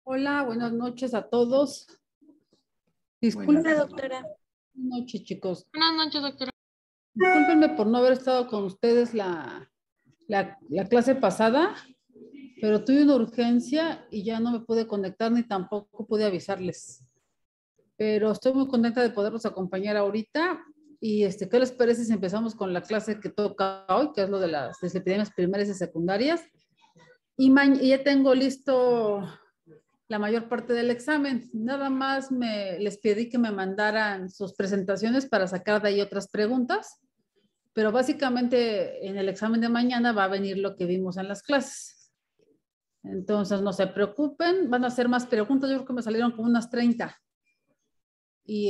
Hola, buenas noches a todos. Buenas Disculpen, doctora. buenas noches, chicos. Buenas noches, doctora. Discúlpenme por no haber estado con ustedes la clase pasada, pero tuve una urgencia y ya no me pude conectar ni tampoco pude avisarles. Pero estoy muy contenta de poderlos acompañar ahorita. Y ¿qué les parece si empezamos con la clase que toca hoy, que es lo de las dislipidemias primarias y secundarias? Y ya tengo listo la mayor parte del examen. Nada más les pedí que me mandaran sus presentaciones para sacar de ahí otras preguntas, pero básicamente en el examen de mañana va a venir lo que vimos en las clases. Entonces, no se preocupen, van a hacer más preguntas. Yo creo que me salieron como unas 30. Y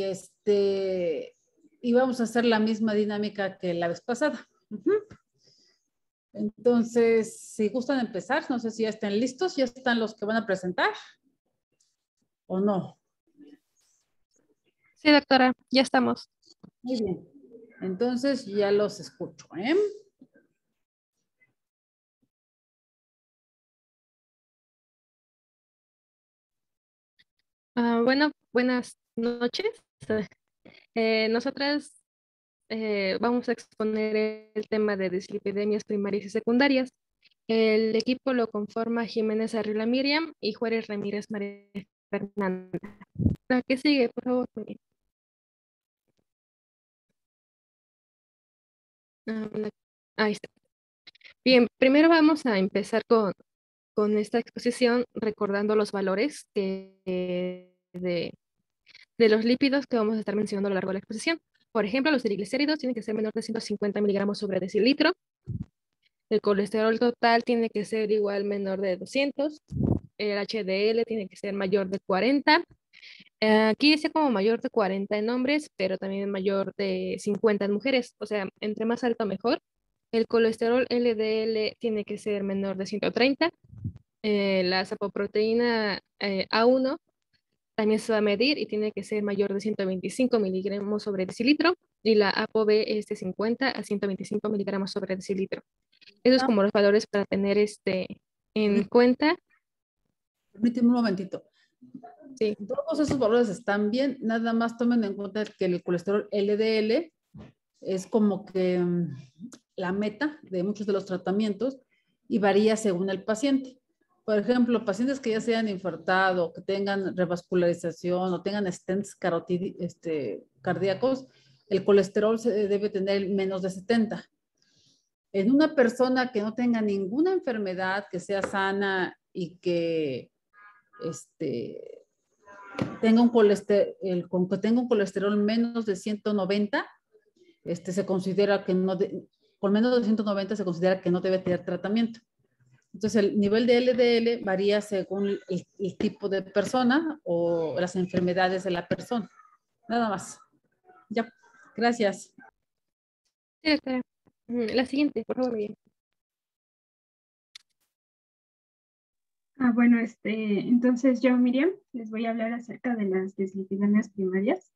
y vamos a hacer la misma dinámica que la vez pasada. Entonces, si gustan empezar, no sé si ya están listos, ya están los que van a presentar o no. Sí, doctora, ya estamos. Muy bien. Entonces ya los escucho, ¿eh? Bueno, buenas noches. Nosotras vamos a exponer el tema de dislipidemias primarias y secundarias. El equipo lo conforma Jiménez Arriola Miriam y Juárez Ramírez María Fernanda. La que sigue, por favor. Bueno, ahí está. Bien, primero vamos a empezar con esta exposición recordando los valores de los lípidos que vamos a estar mencionando a lo largo de la exposición. Por ejemplo, los triglicéridos tienen que ser menor de 150 miligramos sobre decilitro. El colesterol total tiene que ser igual menor de 200. El HDL tiene que ser mayor de 40. Aquí dice como mayor de 40 en hombres, pero también mayor de 50 en mujeres. O sea, entre más alto mejor. El colesterol LDL tiene que ser menor de 130. La sapoproteína A1 también se va a medir y tiene que ser mayor de 125 miligramos sobre decilitro y la ApoB es de 50 a 125 miligramos sobre decilitro. Esos como los valores para tener en cuenta. Permíteme un momentito. Sí. Todos esos valores están bien, nada más tomen en cuenta que el colesterol LDL es como que la meta de muchos de los tratamientos y varía según el paciente. Por ejemplo, pacientes que ya se hayan infartado, que tengan revascularización o tengan stents cardíacos, el colesterol se debe tener menos de 70. En una persona que no tenga ninguna enfermedad, que sea sana y que tenga un colesterol menos de 190, se considera que no, con menos de 190 se considera que no debe tener tratamiento. Entonces, el nivel de LDL varía según el tipo de persona o las enfermedades de la persona. Nada más. Ya, gracias. Sí, doctora. La siguiente, por favor, Miriam. Bueno, entonces yo, Miriam, les voy a hablar acerca de las dislipidemias primarias.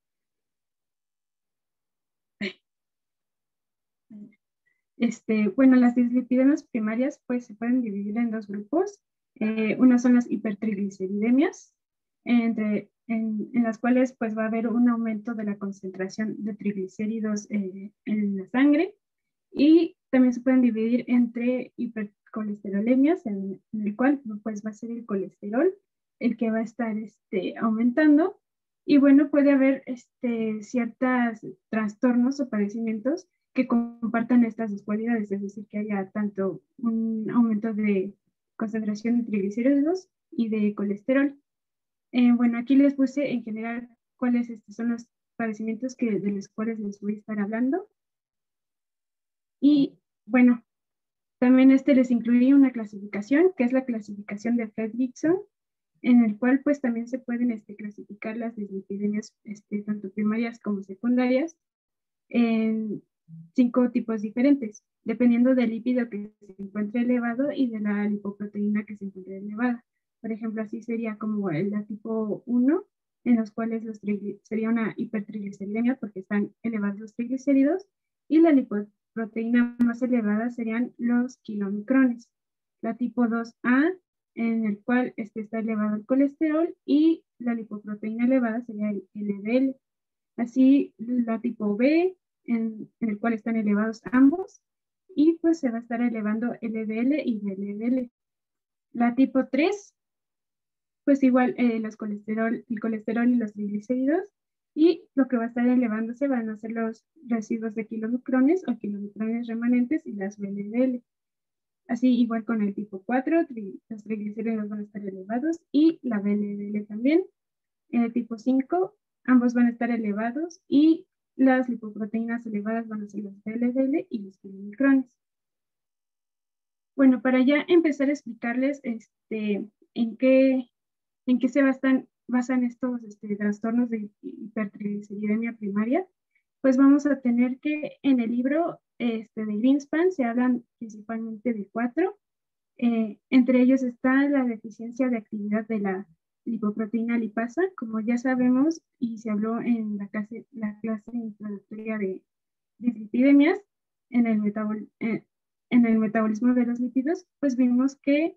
Bueno, las dislipidemias primarias pues se pueden dividir en dos grupos. Unas son las hipertrigliceridemias, en las cuales pues va a haber un aumento de la concentración de triglicéridos en la sangre, y también se pueden dividir entre hipercolesterolemias, en el cual pues va a ser el colesterol el que va a estar aumentando. Y bueno, puede haber ciertos trastornos o padecimientos que compartan estas dos cualidades, es decir, que haya tanto un aumento de concentración de triglicéridos y de colesterol. Bueno, aquí les puse en general cuáles son los padecimientos de los cuales les voy a estar hablando. Y bueno, también les incluí una clasificación, que es la clasificación de Fredrickson, en el cual pues también se pueden clasificar las dislipidemias tanto primarias como secundarias en 5 tipos diferentes, dependiendo del lípido que se encuentre elevado y de la lipoproteína que se encuentre elevada. Por ejemplo, así sería como la tipo 1, en los cuales sería una hipertrigliceridemia porque están elevados los triglicéridos, y la lipoproteína más elevada serían los kilomicrones. La tipo 2A en el cual está elevado el colesterol, y la lipoproteína elevada sería el LDL. Así la tipo B, en el cual están elevados ambos, y pues se va a estar elevando LDL y VLDL. La tipo 3, pues igual el colesterol y los triglicéridos, y lo que va a estar elevándose van a ser los residuos de kilomicrones o kilomicrones remanentes y las VLDL. Así igual con el tipo 4, los triglicéridos van a estar elevados y la VLDL también. En el tipo 5, ambos van a estar elevados y las lipoproteínas elevadas van a ser los VLDL y los kilomicrones. Bueno, para ya empezar a explicarles en qué se basan estos trastornos de hipertrigliceridemia primaria, pues vamos a tener que en el libro de Greenspan se hablan principalmente de 4. Entre ellos está la deficiencia de actividad de la lipoproteína lipasa, como ya sabemos y se habló en la clase introductoria de dislipidemias, en el metabolismo de los lípidos, pues vimos que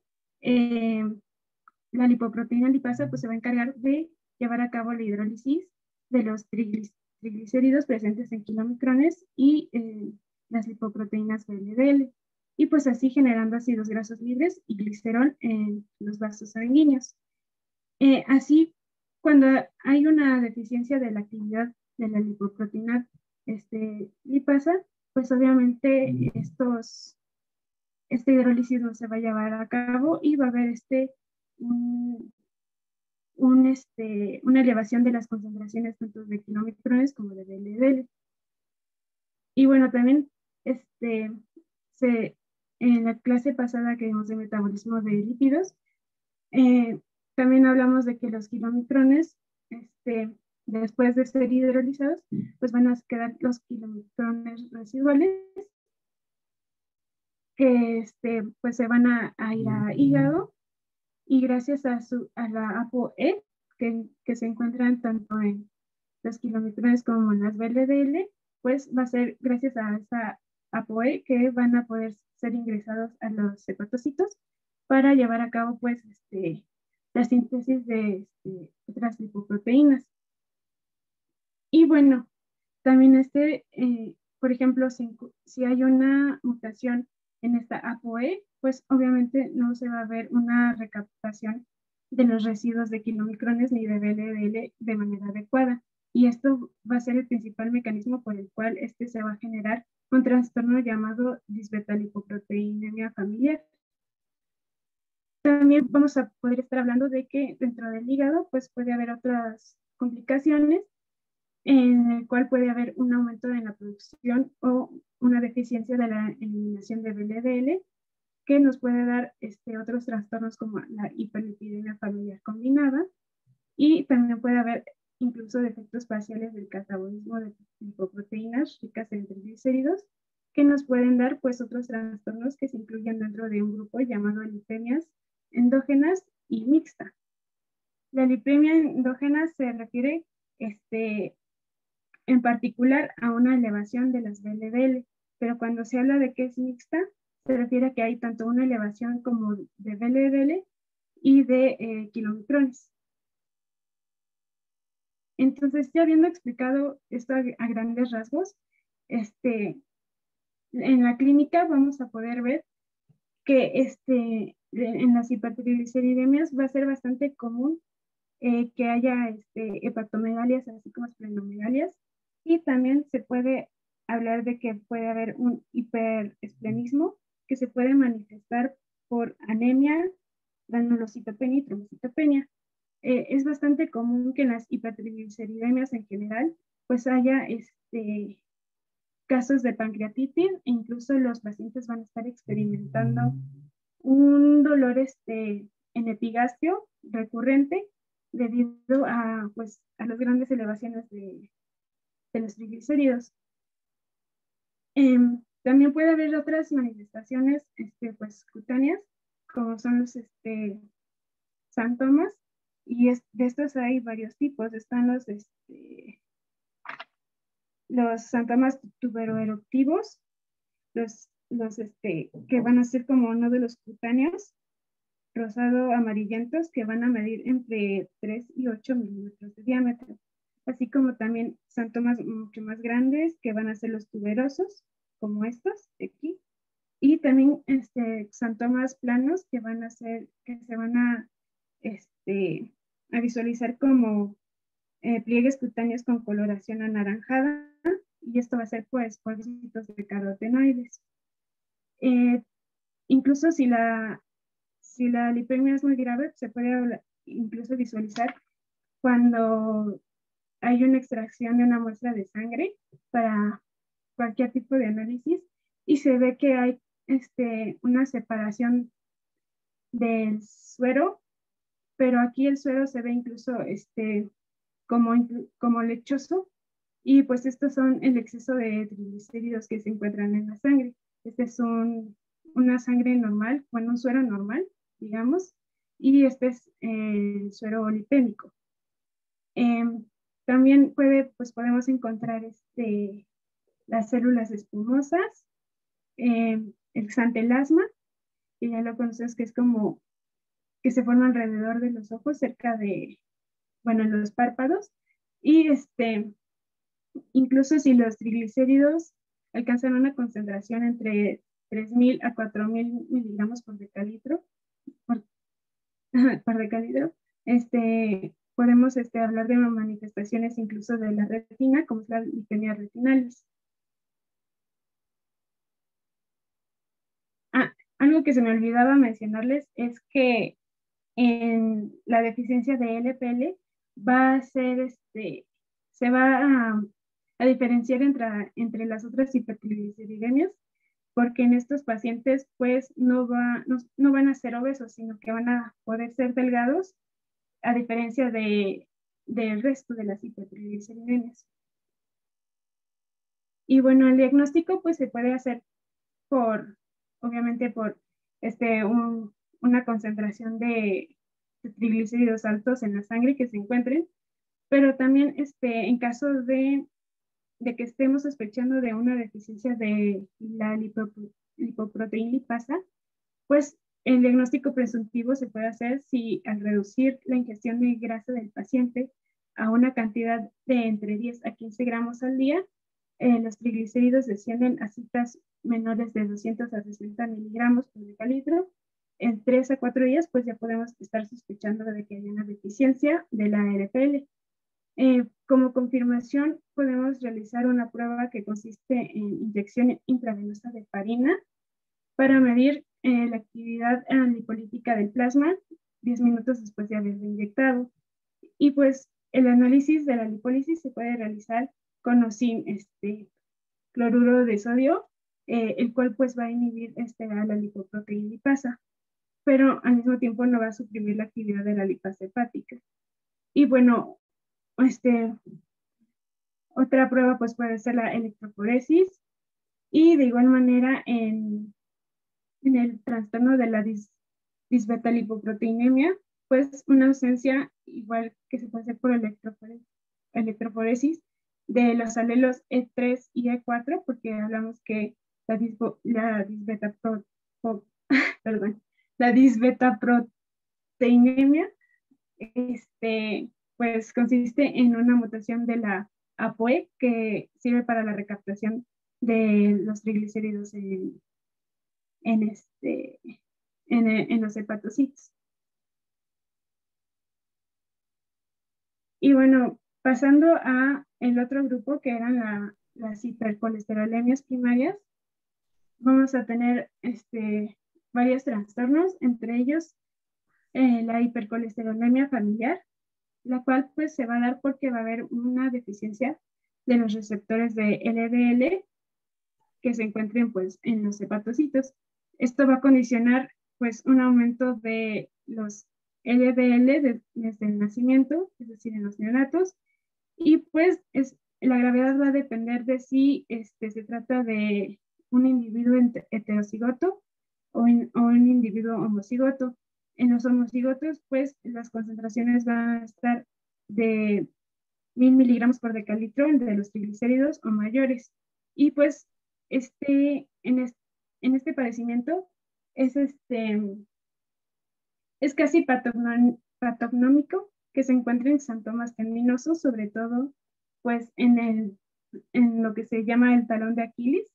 la lipoproteína lipasa pues se va a encargar de llevar a cabo la hidrólisis de los triglicéridos presentes en kilomicrones y las lipoproteínas VLDL, y pues así generando ácidos grasos libres y glicerol en los vasos sanguíneos. Así, cuando hay una deficiencia de la actividad de la lipoproteína lipasa, pues obviamente esta hidrólisis no se va a llevar a cabo y va a haber una elevación de las concentraciones tanto de kilomicrones como de VLDL. Y bueno, también en la clase pasada que vimos de metabolismo de lípidos, también hablamos de que los kilomicrones, después de ser hidrolizados, pues van a quedar los kilomicrones residuales que pues se van a ir a hígado, y gracias a la ApoE que se encuentran tanto en los kilomicrones como en las VLDL, pues va a ser gracias a esa ApoE que van a poder ser ingresados a los hepatocitos para llevar a cabo pues la síntesis de otras lipoproteínas. Y bueno, también por ejemplo, si hay una mutación en esta ApoE, pues obviamente no se va a ver una recaptación de los residuos de kilomicrones ni de VLDL de manera adecuada. Y esto va a ser el principal mecanismo por el cual se va a generar un trastorno llamado disbetalipoproteinemia familiar. También vamos a poder estar hablando de que dentro del hígado pues puede haber otras complicaciones, en el cual puede haber un aumento en la producción o una deficiencia de la eliminación de VLDL, que nos puede dar otros trastornos como la hiperlipidemia familiar combinada, y también puede haber incluso defectos parciales del catabolismo de lipoproteínas ricas en triglicéridos, que nos pueden dar pues otros trastornos que se incluyen dentro de un grupo llamado lipemias endógenas y mixta. La lipemia endógena se refiere en particular a una elevación de las VLDL, pero cuando se habla de que es mixta, se refiere a que hay tanto una elevación como de VLDL y de kilomicrones. Entonces, ya habiendo explicado esto a grandes rasgos, en la clínica vamos a poder ver que en las hipertrigliceridemias va a ser bastante común que haya hepatomegalias, así como esplenomegalias, y también se puede hablar de que puede haber un hiperesplenismo que se puede manifestar por anemia, granulocitopenia y trombocitopenia. Es bastante común que en las hipertrigliceridemias en general pues haya casos de pancreatitis, e incluso los pacientes van a estar experimentando un dolor en epigastrio recurrente debido a las grandes elevaciones de los triglicéridos. También puede haber otras manifestaciones pues cutáneas, como son los sántomas, y de estos hay varios tipos. Están los sántomas tuberoeruptivos, los que van a ser como nódulos cutáneos, rosado amarillentos que van a medir entre 3 y 8 milímetros de diámetro, así como también xantomas mucho más grandes que van a ser los tuberosos, como estos de aquí, y también xantomas planos que van a ser, que se van a visualizar como pliegues cutáneos con coloración anaranjada, y esto va a ser pues por depósitos de carotenoides. Incluso si la lipemia es muy grave, se puede incluso visualizar cuando hay una extracción de una muestra de sangre para cualquier tipo de análisis y se ve que hay una separación del suero, pero aquí el suero se ve incluso como lechoso, y pues estos son el exceso de triglicéridos que se encuentran en la sangre. Este es una sangre normal, bueno, un suero normal, digamos, y este es el suero lipémico. También podemos encontrar las células espumosas, el xantelasma, que ya lo conoces, que es como que se forma alrededor de los ojos, cerca de, bueno, los párpados, y incluso si los triglicéridos alcanzan una concentración entre 3.000 a 4.000 miligramos por decalitro, por decalitro, podemos hablar de manifestaciones incluso de la retina, como es la lipemia retinalis. Algo que se me olvidaba mencionarles es que en la deficiencia de LPL va a ser, se va a diferenciar entre las otras hipertrigliceridemias, porque en estos pacientes pues no van a ser obesos, sino que van a poder ser delgados, a diferencia del resto de las hipertrigliceridemias. Y bueno, el diagnóstico pues se puede hacer obviamente por una concentración de triglicéridos altos en la sangre que se encuentren, pero también en caso de que estemos sospechando de una deficiencia de la lipoproteína lipasa, pues el diagnóstico presuntivo se puede hacer si al reducir la ingestión de grasa del paciente a una cantidad de entre 10 a 15 gramos al día, los triglicéridos descienden a cifras menores de 200 a 60 miligramos por decalitro. En 3 a 4 días, pues ya podemos estar sospechando de que hay una deficiencia de la LPL. Como confirmación, podemos realizar una prueba que consiste en inyección intravenosa de heparina para medir la actividad lipolítica del plasma 10 minutos después de haberlo inyectado. Y pues el análisis de la lipólisis se puede realizar con o sin cloruro de sodio, el cual pues va a inhibir a la lipoproteína lipasa, pero al mismo tiempo no va a suprimir la actividad de la lipasa hepática. Y bueno, otra prueba pues puede ser la electroforesis, y de igual manera en el trastorno de la disbetalipoproteinemia, pues una ausencia igual que se puede hacer por electroforesis de los alelos E3 y E4, porque hablamos que la disbetaproteinemia pues consiste en una mutación de la ApoE que sirve para la recaptación de los triglicéridos en los hepatocitos. Y bueno, pasando a el otro grupo, que eran las hipercolesterolemias primarias, vamos a tener varios trastornos, entre ellos la hipercolesterolemia familiar, la cual pues se va a dar porque va a haber una deficiencia de los receptores de LDL que se encuentren pues en los hepatocitos. Esto va a condicionar pues un aumento de los LDL desde el nacimiento, es decir, en los neonatos, y pues la gravedad va a depender de si se trata de un individuo heterocigoto o un individuo homocigoto. En los homocigotos, pues las concentraciones van a estar de 1.000 miligramos por decalitro de los triglicéridos o mayores. Y pues en este padecimiento es es casi patognómico que se encuentra en xantomas terminosos, sobre todo pues en lo que se llama el talón de Aquiles.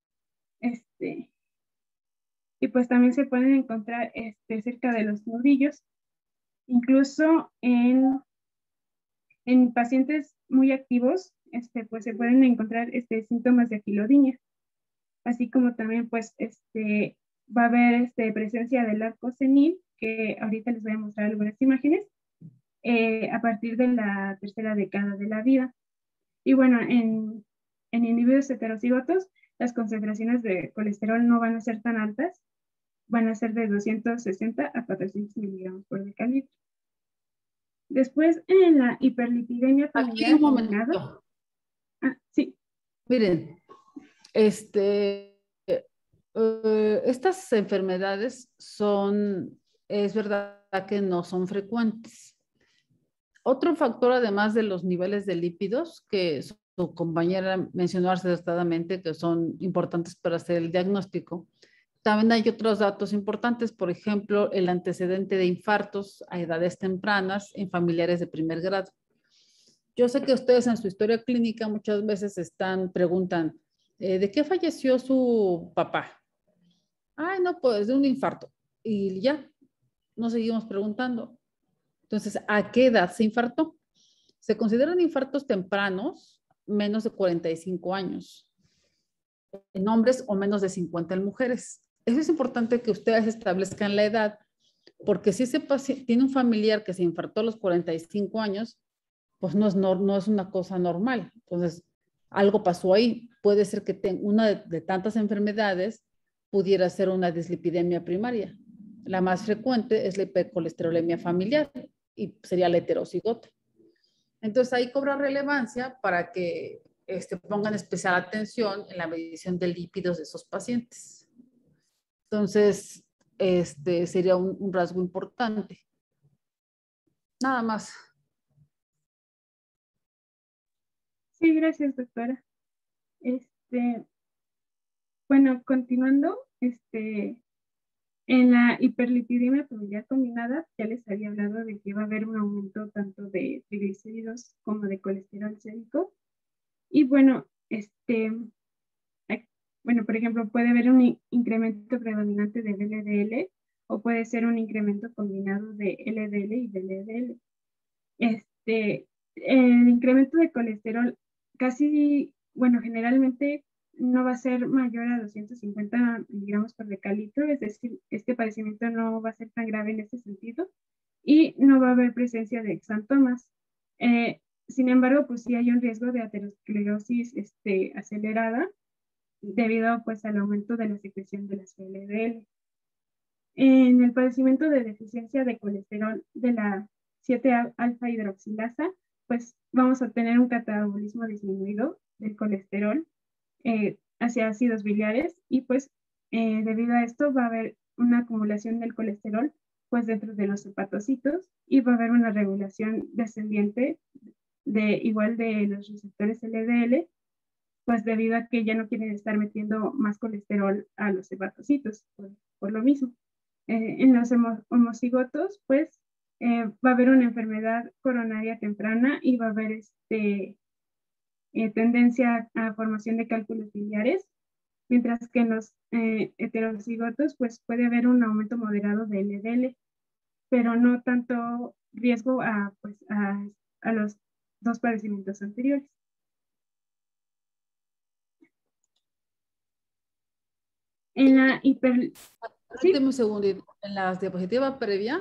Y pues también se pueden encontrar cerca de los nudillos, incluso en pacientes muy activos, pues se pueden encontrar síntomas de aquilodinia, así como también pues va a haber presencia del arco senil, que ahorita les voy a mostrar algunas imágenes, a partir de la tercera década de la vida. Y bueno, en individuos heterocigotos, las concentraciones de colesterol no van a ser tan altas, van a ser de 260 a 400 miligramos por decalitro. Después, en la hiperlipidemia familiar. Aquí un momento. Sí. Miren, estas enfermedades es verdad que no son frecuentes. Otro factor, además de los niveles de lípidos, que su compañera mencionó acertadamente, que son importantes para hacer el diagnóstico, también hay otros datos importantes, por ejemplo, el antecedente de infartos a edades tempranas en familiares de primer grado. Yo sé que ustedes en su historia clínica muchas veces preguntan, ¿de qué falleció su papá? Ay, no, pues de un infarto. Y ya, no seguimos preguntando. Entonces, ¿a qué edad se infartó? Se consideran infartos tempranos menos de 45 años en hombres o menos de 50 en mujeres. Eso es importante que ustedes establezcan la edad, porque si ese paciente tiene un familiar que se infartó a los 45 años, pues no es una cosa normal. Entonces, algo pasó ahí. Puede ser que una de tantas enfermedades pudiera ser una dislipidemia primaria. La más frecuente es la hipercolesterolemia familiar y sería la heterocigota. Entonces, ahí cobra relevancia para que pongan especial atención en la medición de lípidos de esos pacientes. Entonces, sería un rasgo importante. Nada más. Sí, gracias, doctora. Bueno, continuando, en la hiperlipidemia familiar combinada, ya les había hablado de que va a haber un aumento tanto de triglicéridos como de colesterol sérico. Y bueno, por ejemplo, puede haber un incremento predominante de LDL o puede ser un incremento combinado de LDL y VLDL. El incremento de colesterol generalmente no va a ser mayor a 250 miligramos por decalitro, es decir, este padecimiento no va a ser tan grave en ese sentido y no va a haber presencia de exantomas. Sin embargo, pues sí hay un riesgo de aterosclerosis acelerada debido pues al aumento de la secreción de las VLDL. En el padecimiento de deficiencia de colesterol de la 7-alfa hidroxilasa, pues vamos a tener un catabolismo disminuido del colesterol hacia ácidos biliares y pues debido a esto va a haber una acumulación del colesterol pues dentro de los hepatocitos y va a haber una regulación descendiente igual de los receptores LDL, pues debido a que ya no quieren estar metiendo más colesterol a los hepatocitos por lo mismo. En los homocigotos, pues va a haber una enfermedad coronaria temprana y va a haber tendencia a formación de cálculos biliares, mientras que en los heterocigotos, pues puede haber un aumento moderado de LDL, pero no tanto riesgo a los dos padecimientos anteriores. En la ¿Sí? Un segundito. En la diapositiva previa,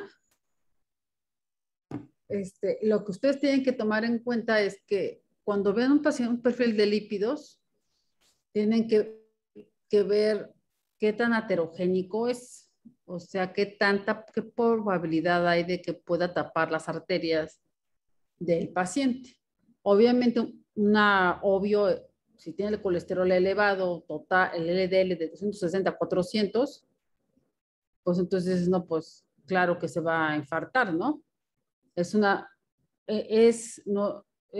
lo que ustedes tienen que tomar en cuenta es que cuando ven un paciente, un perfil de lípidos, tienen que ver qué tan aterogénico es, o sea, qué probabilidad hay de que pueda tapar las arterias del paciente. Obviamente, obvio, si tiene el colesterol elevado, total, el LDL de 260 a 400, pues entonces, no, pues claro que se va a infartar, ¿no? Es una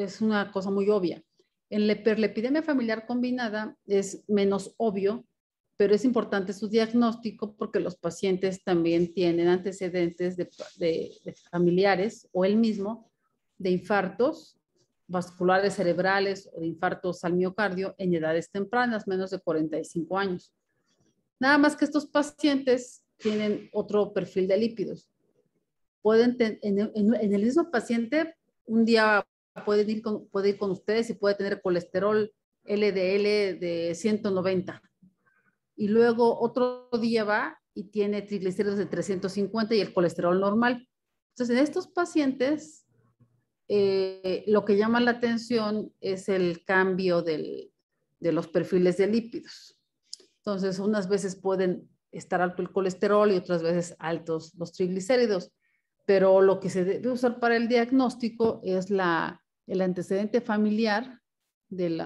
cosa muy obvia. En la hiperlipidemia familiar combinada es menos obvio pero es importante su diagnóstico porque los pacientes también tienen antecedentes de familiares o él mismo de infartos vasculares cerebrales o de infartos al miocardio en edades tempranas, menos de 45 años. Nada más que estos pacientes tienen otro perfil de lípidos. Pueden en el mismo paciente, un día puede ir con ustedes y puede tener colesterol LDL de 190. Y luego otro día va y tiene triglicéridos de 350 y el colesterol normal. Entonces, en estos pacientes, lo que llama la atención es el cambio de los perfiles de lípidos. Entonces, unas veces pueden estar alto el colesterol y otras veces altos los triglicéridos. Pero lo que se debe usar para el diagnóstico es el antecedente familiar del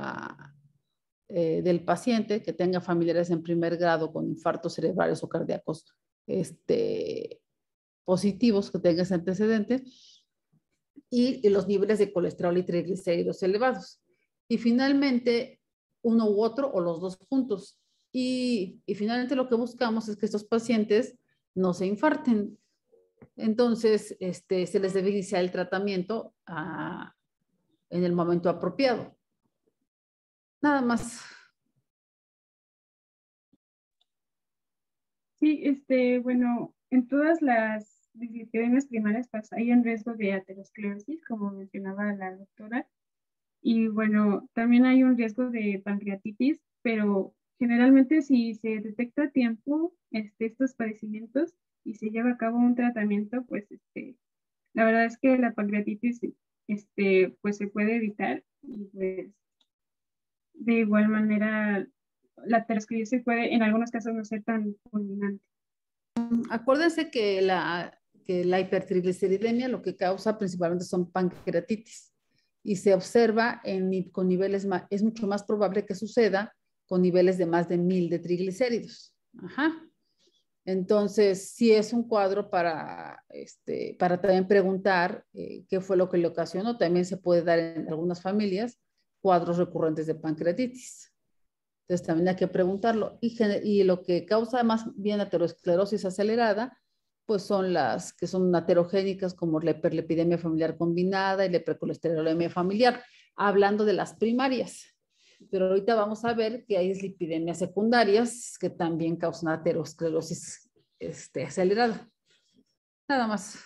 paciente que tenga familiares en primer grado con infartos cerebrales o cardíacos positivos, que tenga ese antecedente, y los niveles de colesterol y triglicéridos elevados. Y finalmente, uno u otro o los dos juntos. Y finalmente lo que buscamos es que estos pacientes no se infarten. Entonces, se les debe iniciar el tratamiento en el momento apropiado. Nada más. Sí, bueno, en todas las dislipidemias primarias pues, hay un riesgo de aterosclerosis, como mencionaba la doctora, y bueno, también hay un riesgo de pancreatitis, pero generalmente si se detecta a tiempo estos padecimientos y se lleva a cabo un tratamiento, pues la verdad es que la pancreatitis pues se puede evitar y pues de igual manera la aterosclerosis puede en algunos casos no ser tan fulminante. Acuérdense que la hipertrigliceridemia lo que causa principalmente son pancreatitis y se observa con niveles es mucho más probable que suceda con niveles de más de 1000 de triglicéridos. Ajá. Entonces, sí es un cuadro para también preguntar qué fue lo que le ocasionó. También se puede dar en algunas familias cuadros recurrentes de pancreatitis. Entonces, también hay que preguntarlo. Y lo que causa más bien aterosclerosis acelerada, pues son las que son aterogénicas, como la hiperlipidemia familiar combinada y la hipercolesterolemia familiar, hablando de las primarias. Pero ahorita vamos a ver que hay dislipidemias secundarias que también causan aterosclerosis acelerada. Nada más.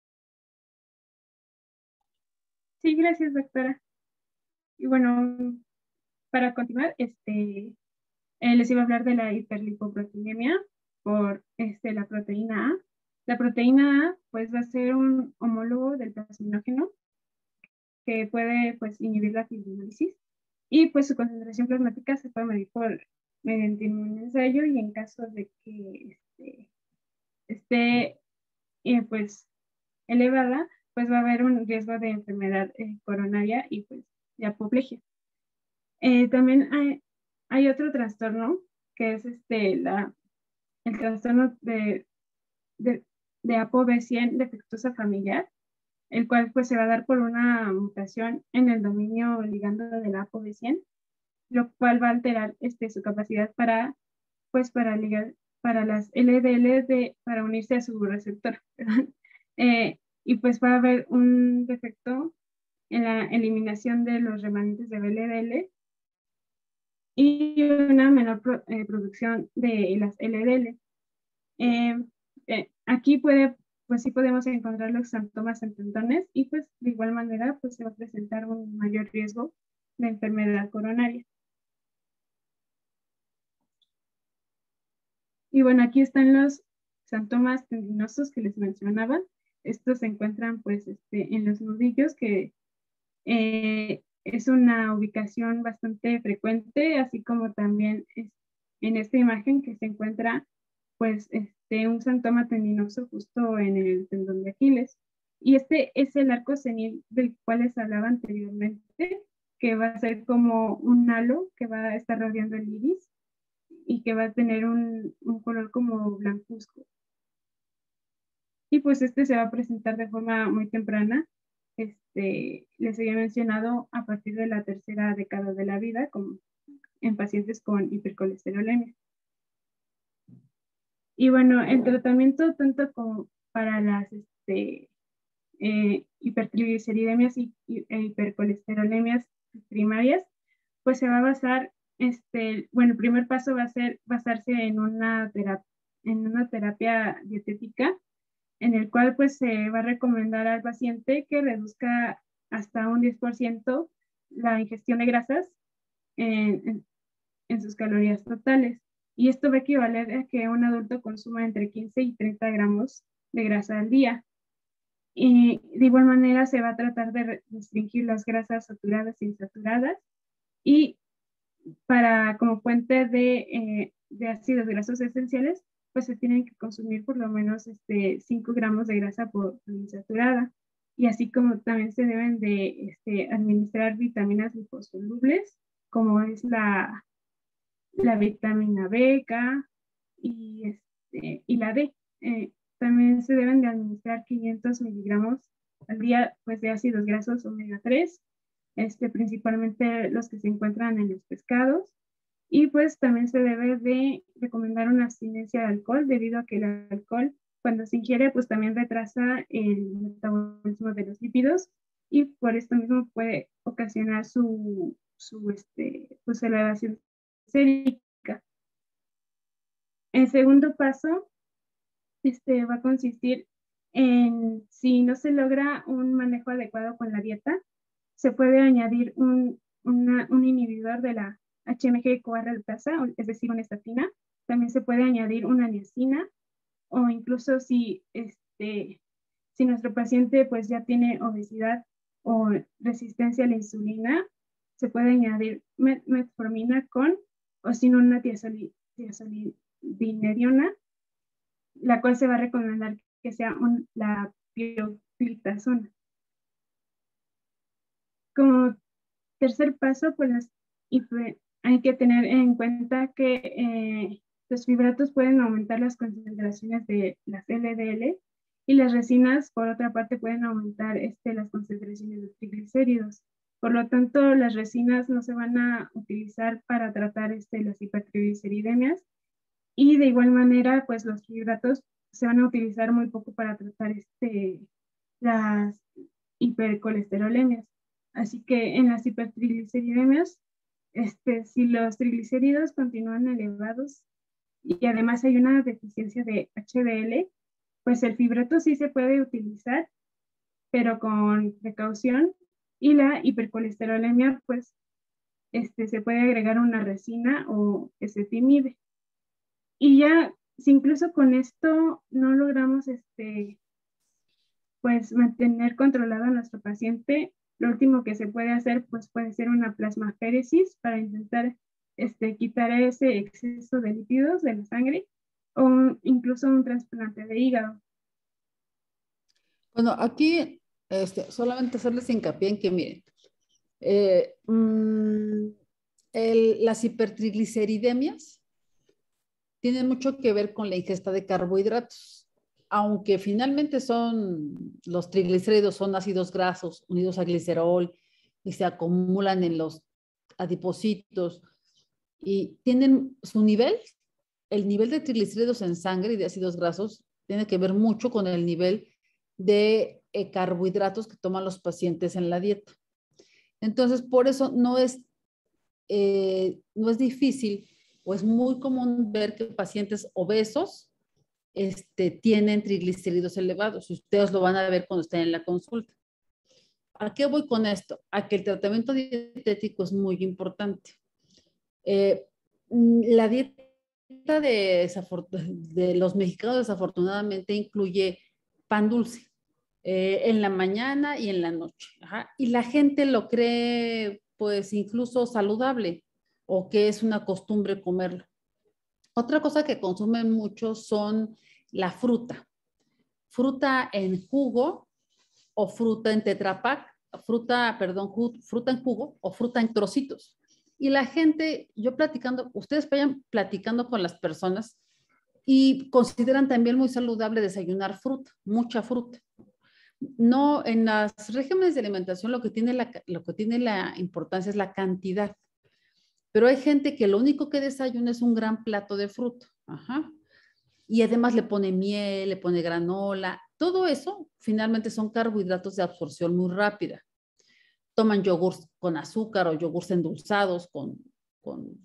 Sí, gracias, doctora. Y bueno, para continuar, les iba a hablar de la hiperlipoproteinemia por la proteína A. La proteína A, pues, va a ser un homólogo del plasminógeno que puede, pues, inhibir la fibrinólisis y, pues, su concentración plasmática se puede medir mediante un ensayo y en caso de que esté, pues, elevada, pues va a haber un riesgo de enfermedad coronaria y, pues, de apoplejía. También hay otro trastorno que es el trastorno de ApoB100 defectuosa familiar, el cual pues se va a dar por una mutación en el dominio ligando de la ApoB100, lo cual va a alterar su capacidad para ligar, para las LDL para unirse a su receptor. Y pues va a haber un defecto en la eliminación de los remanentes de LDL y una menor producción de las LDL. Aquí pues sí podemos encontrar los síntomas en tendones y pues de igual manera pues se va a presentar un mayor riesgo de enfermedad coronaria. Y bueno, aquí están los síntomas tendinosos que les mencionaba. Estos se encuentran pues en los nudillos, que es una ubicación bastante frecuente, así como también en esta imagen que se encuentra pues un síntoma tendinoso justo en el tendón de Aquiles. Y este es el arco senil del cual les hablaba anteriormente, que va a ser como un halo que va a estar rodeando el iris y que va a tener un color como blancuzco. Y pues se va a presentar de forma muy temprana. Les había mencionado a partir de la tercera década de la vida, como en pacientes con hipercolesterolemia. Y bueno, el tratamiento tanto como para las hipertrigliceridemias e hipercolesterolemias primarias, pues se va a basar, bueno, el primer paso va a ser basarse en una terapia dietética, en el cual pues se va a recomendar al paciente que reduzca hasta un 10% la ingestión de grasas en sus calorías totales. Y esto va a equivaler a que un adulto consuma entre 15 y 30 gramos de grasa al día. Y de igual manera se va a tratar de restringir las grasas saturadas e insaturadas, y como fuente de ácidos grasos esenciales, pues se tienen que consumir por lo menos 5 gramos de grasa por insaturada. Y así como también se deben de administrar vitaminas liposolubles, como es la vitamina B, K y la D. También se deben de administrar 500 miligramos al día, pues, de ácidos grasos omega 3, principalmente los que se encuentran en los pescados. Y pues también se debe de recomendar una abstinencia de alcohol, debido a que el alcohol, cuando se ingiere, pues también retrasa el metabolismo de los lípidos, y por esto mismo puede ocasionar pues elevación sérica. El segundo paso va a consistir en, si no se logra un manejo adecuado con la dieta, se puede añadir un inhibidor de la HMG-CoA reductasa, es decir, una estatina. También se puede añadir una niacina, o incluso si nuestro paciente pues ya tiene obesidad o resistencia a la insulina, se puede añadir metformina o sin una tiazolidinediona, la cual se va a recomendar que sea la pioglitazona. Como tercer paso, pues hay que tener en cuenta que los fibratos pueden aumentar las concentraciones de las LDL, y las resinas, por otra parte, pueden aumentar las concentraciones de triglicéridos. Por lo tanto, las resinas no se van a utilizar para tratar las hipertrigliceridemias, y de igual manera, pues los fibratos se van a utilizar muy poco para tratar las hipercolesterolemias. Así que en las hipertrigliceridemias, si los triglicéridos continúan elevados y además hay una deficiencia de HDL, pues el fibrato sí se puede utilizar, pero con precaución. Y la hipercolesterolemia, pues se puede agregar una resina o ezetimibe. Y ya, si incluso con esto no logramos pues mantener controlado a nuestro paciente, lo último que se puede hacer pues puede ser una plasmaféresis para intentar quitar ese exceso de lípidos de la sangre, o incluso un trasplante de hígado. Bueno, aquí solamente hacerles hincapié en que, miren, las hipertrigliceridemias tienen mucho que ver con la ingesta de carbohidratos, aunque finalmente los triglicéridos son ácidos grasos unidos a glicerol y se acumulan en los adipocitos y tienen el nivel de triglicéridos en sangre y de ácidos grasos tiene que ver mucho con el nivel de carbohidratos que toman los pacientes en la dieta. Entonces, por eso no es difícil o es muy común ver que pacientes obesos tienen triglicéridos elevados. Ustedes lo van a ver cuando estén en la consulta. ¿A qué voy con esto? A que el tratamiento dietético es muy importante. La dieta de los mexicanos desafortunadamente incluye pan dulce en la mañana y en la noche. Ajá. Y la gente lo cree pues incluso saludable o que es una costumbre comerlo. Otra cosa que consumen mucho son la fruta. Fruta en jugo o fruta en tetrapack, fruta en jugo o fruta en trocitos. Y la gente, ustedes vayan platicando con las personas y consideran también muy saludable desayunar fruta, mucha fruta. No, en los regímenes de alimentación lo que tiene la importancia es la cantidad. Pero hay gente que lo único que desayuna es un gran plato de fruta. Ajá. y además le pone miel, le pone granola. Todo eso finalmente son carbohidratos de absorción muy rápida. Toman yogurts con azúcar o yogurts endulzados con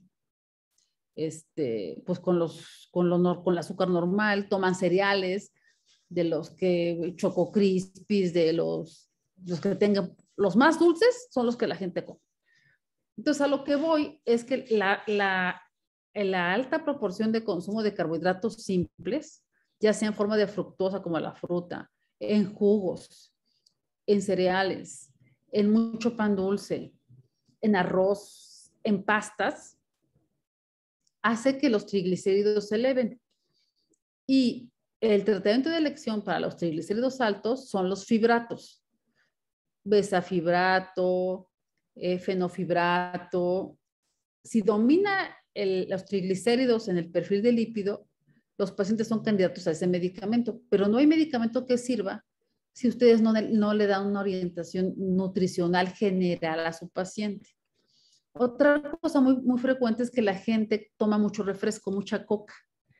pues con el azúcar normal, toman cereales de los que Choco Crispies, de los que tengan, los más dulces son los que la gente come. Entonces a lo que voy es que la alta proporción de consumo de carbohidratos simples, ya sea en forma de fructosa como la fruta, en jugos, en cereales, en mucho pan dulce, en arroz, en pastas, hace que los triglicéridos se eleven. Y el tratamiento de elección para los triglicéridos altos son los fibratos. Besafibrato, fenofibrato. Si domina los triglicéridos en el perfil de lípido, los pacientes son candidatos a ese medicamento, pero no hay medicamento que sirva si ustedes no le dan una orientación nutricional general a su paciente. Otra cosa muy frecuente es que la gente toma mucho refresco, mucha coca.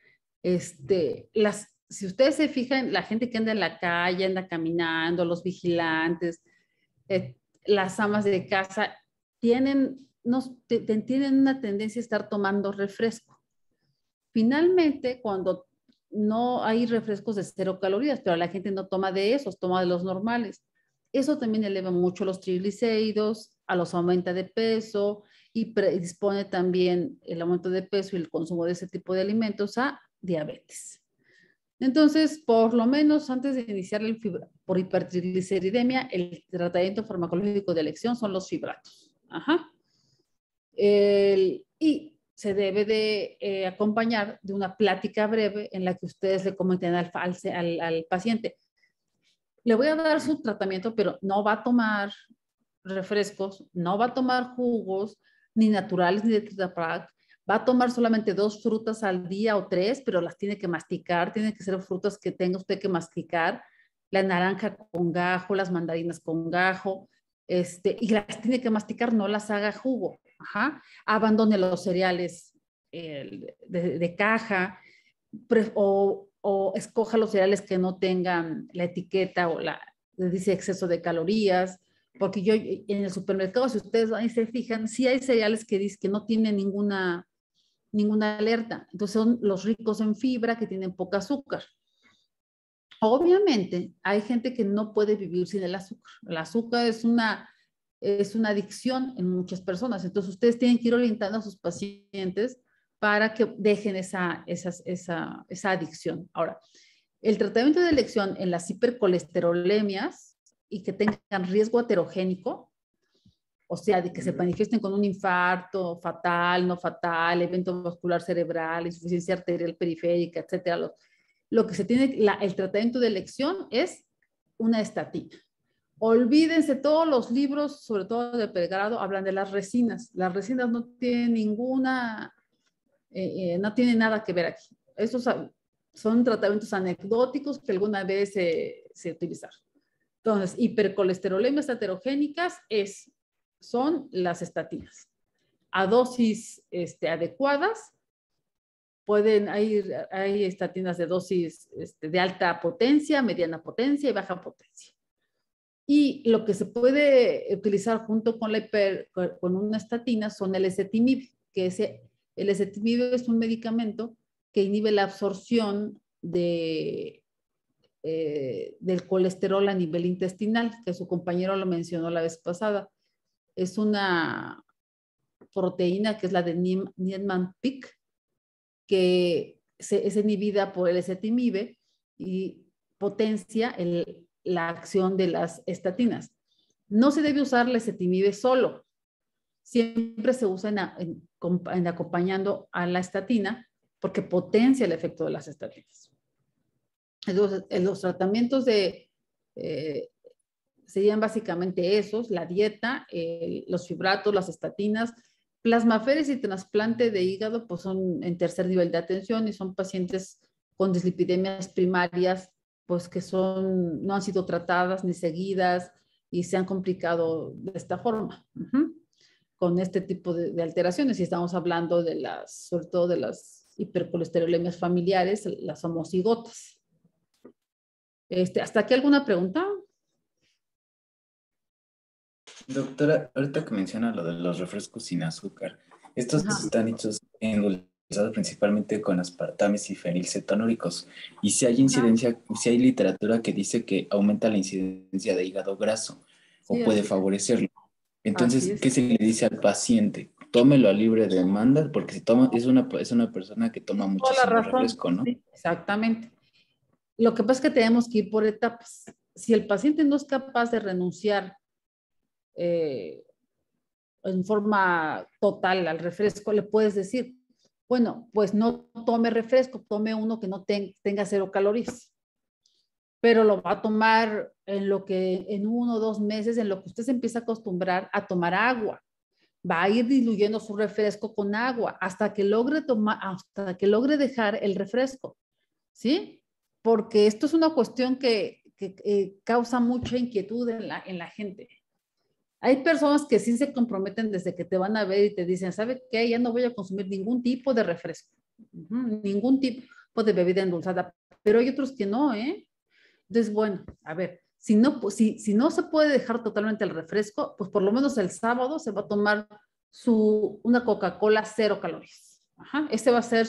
Si ustedes se fijan, la gente que anda en la calle, anda caminando, los vigilantes, las amas de casa, tienen una tendencia a estar tomando refresco. Finalmente, cuando no hay refrescos de 0 calorías, pero la gente no toma de esos, toma de los normales. Eso también eleva mucho los triglicéridos, los aumenta de peso y predispone también el aumento de peso y el consumo de ese tipo de alimentos a diabetes. Entonces, por lo menos antes de iniciar por hipertrigliceridemia, el tratamiento farmacológico de elección son los fibratos. Ajá. Y se debe de acompañar de una plática breve en la que ustedes le comenten al paciente: le voy a dar su tratamiento, pero no va a tomar refrescos, no va a tomar jugos, ni naturales, ni de Tetra Pak. Va a tomar solamente 2 frutas al día o 3, pero las tiene que masticar. Tienen que ser frutas que tenga usted que masticar. La naranja con gajo, las mandarinas con gajo, y las tiene que masticar, no las haga jugo. Ajá. Abandone los cereales de caja, o escoja los cereales que no tengan la etiqueta o dice exceso de calorías, porque yo en el supermercado, si ustedes ahí se fijan, sí hay cereales que dicen que no tienen ninguna alerta. Entonces son los ricos en fibra, que tienen poca azúcar. Obviamente hay gente que no puede vivir sin el azúcar. El azúcar es una adicción en muchas personas. Entonces ustedes tienen que ir orientando a sus pacientes para que dejen esa adicción. Ahora, el tratamiento de elección en las hipercolesterolemias y que tengan riesgo aterogénico, o sea, de que se manifiesten con un infarto fatal, no fatal, evento vascular cerebral, insuficiencia arterial periférica, etcétera. Lo que se tiene, el tratamiento de elección es una estatina. Olvídense, todos los libros, sobre todo de pregrado, hablan de las resinas. Las resinas no tienen no tienen nada que ver aquí. Estos son tratamientos anecdóticos que alguna vez se utilizaron. Entonces, hipercolesterolemias aterogénicas son las estatinas. A dosis adecuadas, hay estatinas de dosis de alta potencia, mediana potencia y baja potencia. Y lo que se puede utilizar junto con una estatina son el ezetimibe, que el ezetimibe es un medicamento que inhibe la absorción del colesterol a nivel intestinal, que su compañero lo mencionó la vez pasada. Es una proteína que es la de Niemann-Pick, que es inhibida por el ezetimibe y potencia la acción de las estatinas. No se debe usar el ezetimibe solo. Siempre se usa acompañando a la estatina porque potencia el efecto de las estatinas. Entonces, los tratamientos serían básicamente esos: la dieta, los fibratos, las estatinas. Plasmaféresis y trasplante de hígado pues son en tercer nivel de atención y son pacientes con dislipidemias primarias pues que no han sido tratadas ni seguidas y se han complicado de esta forma. Con este tipo de alteraciones, y estamos hablando sobre todo de las hipercolesterolemias familiares, las homocigotas. ¿Hasta aquí alguna pregunta? Doctora, ahorita que menciona lo de los refrescos sin azúcar, estos están hechos endulzados principalmente con aspartames y fenilcetonúricos. Y si hay incidencia, si hay literatura que dice que aumenta la incidencia de hígado graso o puede favorecerlo. Entonces, ¿qué se le dice al paciente? Tómelo a libre demanda, porque si toma, es una persona que toma muchísimo refresco, ¿no? Sí, exactamente. Lo que pasa es que tenemos que ir por etapas. Si el paciente no es capaz de renunciar en forma total al refresco, le puedes decir, bueno, pues no tome refresco, tome uno que no tenga 0 calorías, pero lo va a tomar en 1 o 2 meses, en lo que usted se empieza a acostumbrar a tomar agua. Va a ir diluyendo su refresco con agua hasta que logre dejar el refresco, ¿sí? Porque esto es una cuestión que causa mucha inquietud en la gente. Hay personas que sí se comprometen desde que te van a ver y te dicen, ¿sabe qué? Ya no voy a consumir ningún tipo de refresco, ningún tipo de bebida endulzada, pero hay otros que no, ¿eh? Entonces, bueno, a ver, si no se puede dejar totalmente el refresco, pues por lo menos el sábado se va a tomar una Coca-Cola 0 calorías. Ese va a ser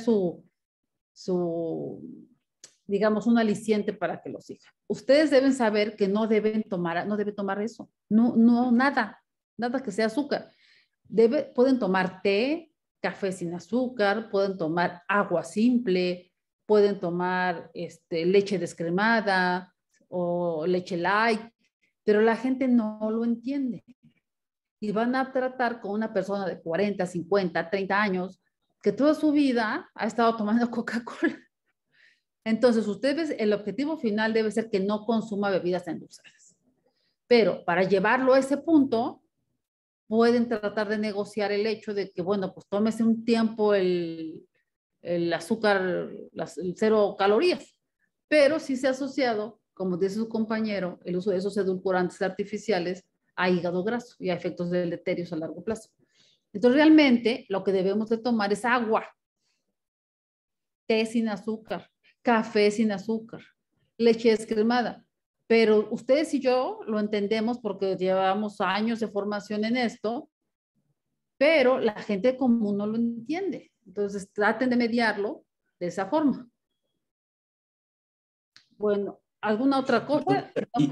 digamos, un aliciente para que lo siga. Ustedes deben saber que no debe tomar eso. No, nada que sea azúcar. Pueden tomar té, café sin azúcar, pueden tomar agua simple, pueden tomar leche descremada o leche light, pero la gente no lo entiende. Y van a tratar con una persona de 40, 50, 30 años que toda su vida ha estado tomando Coca-Cola. Entonces, ustedes, el objetivo final debe ser que no consuma bebidas endulzadas. Pero para llevarlo a ese punto, pueden tratar de negociar el hecho de que, bueno, pues tómese un tiempo el azúcar, el 0 calorías. Pero sí se ha asociado, como dice su compañero, el uso de esos edulcorantes artificiales a hígado graso y a efectos deleterios a largo plazo. Entonces, realmente, lo que debemos de tomar es agua, té sin azúcar, café sin azúcar, leche descremada. Pero ustedes y yo lo entendemos porque llevamos años de formación en esto, pero la gente común no lo entiende. Entonces traten de mediarlo de esa forma. Bueno, ¿alguna otra cosa?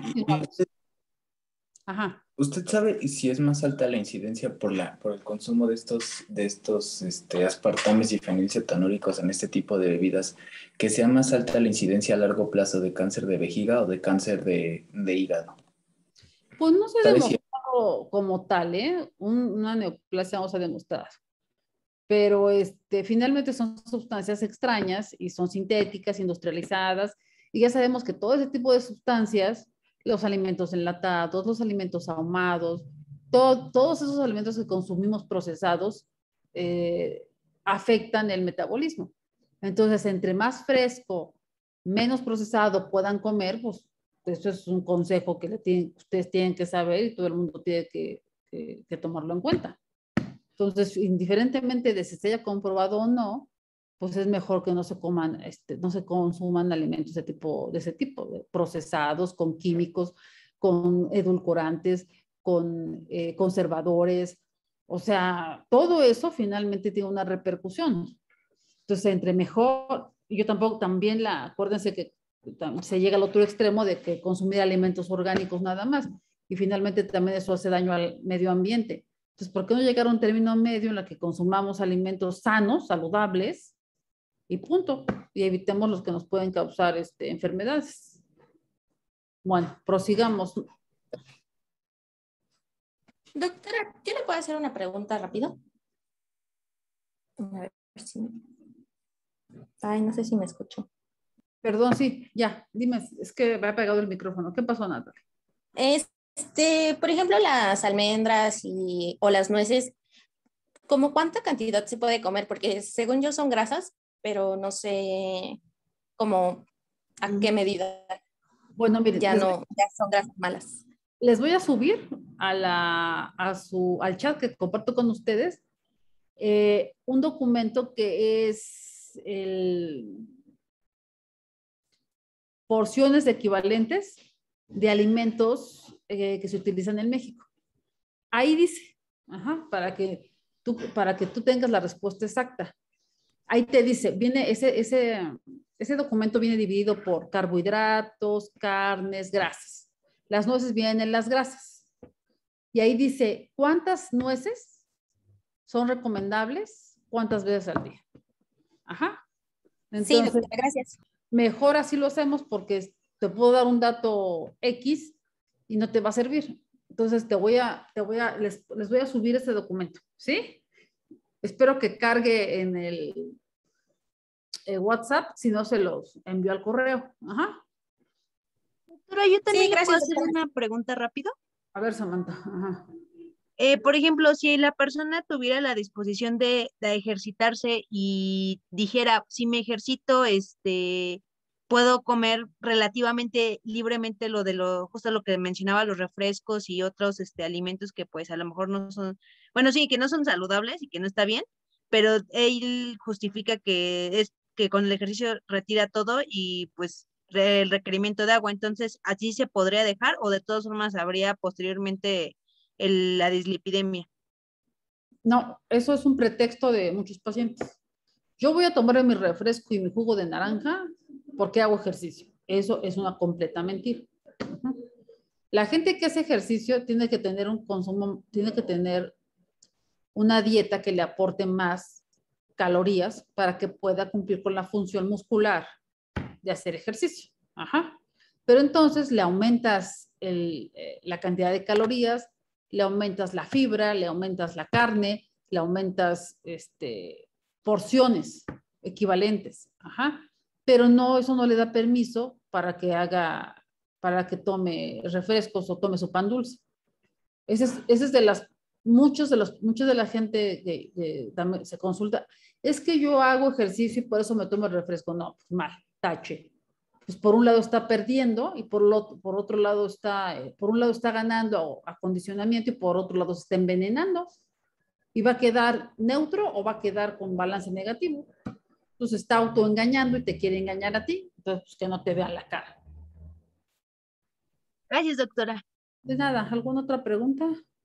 Ajá. ¿Usted sabe si es más alta la incidencia por el consumo de estos aspartames y fenilcetonúricos en este tipo de bebidas, que sea más alta la incidencia a largo plazo de cáncer de vejiga o de cáncer de hígado? Pues no se ha demostrado como tal, una neoplasia no se ha demostrado. Pero finalmente son sustancias extrañas y son sintéticas, industrializadas, y ya sabemos que todo ese tipo de sustancias, los alimentos enlatados, los alimentos ahumados, todos esos alimentos que consumimos procesados afectan el metabolismo. Entonces, entre más fresco, menos procesado puedan comer, pues eso es un consejo que ustedes tienen que saber y todo el mundo tiene que tomarlo en cuenta. Entonces, indiferentemente de si se haya comprobado o no, pues es mejor que no se consuman alimentos de ese tipo, procesados, con químicos, con edulcorantes, con conservadores. O sea, todo eso finalmente tiene una repercusión. Entonces, entre mejor, yo también acuérdense que se llega al otro extremo de que consumir alimentos orgánicos nada más. Y finalmente también eso hace daño al medio ambiente. Entonces, ¿por qué no llegar a un término medio en el que consumamos alimentos sanos, saludables, y punto? Y evitemos los que nos pueden causar enfermedades. Bueno, prosigamos. Doctora, ¿yo le puedo hacer una pregunta rápido? A ver si... Ay, no sé si me escucho. Perdón, sí, ya, dime, es que me ha pegado el micrófono. ¿Qué pasó, Natalia? Por ejemplo, las almendras o las nueces, ¿cómo cuánta cantidad se puede comer? Porque según yo son grasas, pero no sé cómo, a qué medida. Bueno, miren, ya son grasas malas. Les voy a subir al chat que comparto con ustedes un documento que es porciones equivalentes de alimentos que se utilizan en México. Ahí dice, para que tú tengas la respuesta exacta. Ahí te dice, viene ese documento viene dividido por carbohidratos, carnes, grasas. Las nueces vienen en las grasas. Y ahí dice, ¿cuántas nueces son recomendables? ¿Cuántas veces al día? Entonces, sí, doctora, gracias. Mejor así lo hacemos porque te puedo dar un dato X y no te va a servir. Entonces les voy a subir este documento, ¿sí? Espero que cargue en el WhatsApp, si no se los envío al correo. Doctora, yo también Sí, le puedo gracias, hacer doctora. una pregunta rápido. A ver, Samantha. Por ejemplo, si la persona tuviera la disposición de ejercitarse y dijera, si me ejercito, puedo comer relativamente libremente justo lo que mencionaba, los refrescos y otros alimentos que pues a lo mejor no son, bueno, sí, que no son saludables y que no está bien, pero él justifica que con el ejercicio retira todo y pues el requerimiento de agua. Entonces, ¿así se podría dejar o de todas formas habría posteriormente la dislipidemia? No, eso es un pretexto de muchos pacientes. Yo voy a tomar mi refresco y mi jugo de naranja porque hago ejercicio. Eso es una completa mentira. La gente que hace ejercicio tiene que tener un consumo, tiene que tener una dieta que le aporte más calorías para que pueda cumplir con la función muscular de hacer ejercicio. Pero entonces le aumentas la cantidad de calorías, le aumentas la fibra, le aumentas la carne, le aumentas porciones equivalentes. Pero no, eso no le da permiso para que tome refrescos o tome su pan dulce. Ese es de muchos de la gente que se consulta. Es que yo hago ejercicio y por eso me tomo el refresco. No, pues mal, tache. Pues por un lado está perdiendo y por otro lado por un lado está ganando acondicionamiento y por otro lado se está envenenando. Y va a quedar neutro o va a quedar con balance negativo. Entonces está autoengañando y te quiere engañar a ti. Entonces, pues que no te vean la cara. Gracias, doctora. De nada, ¿alguna otra pregunta?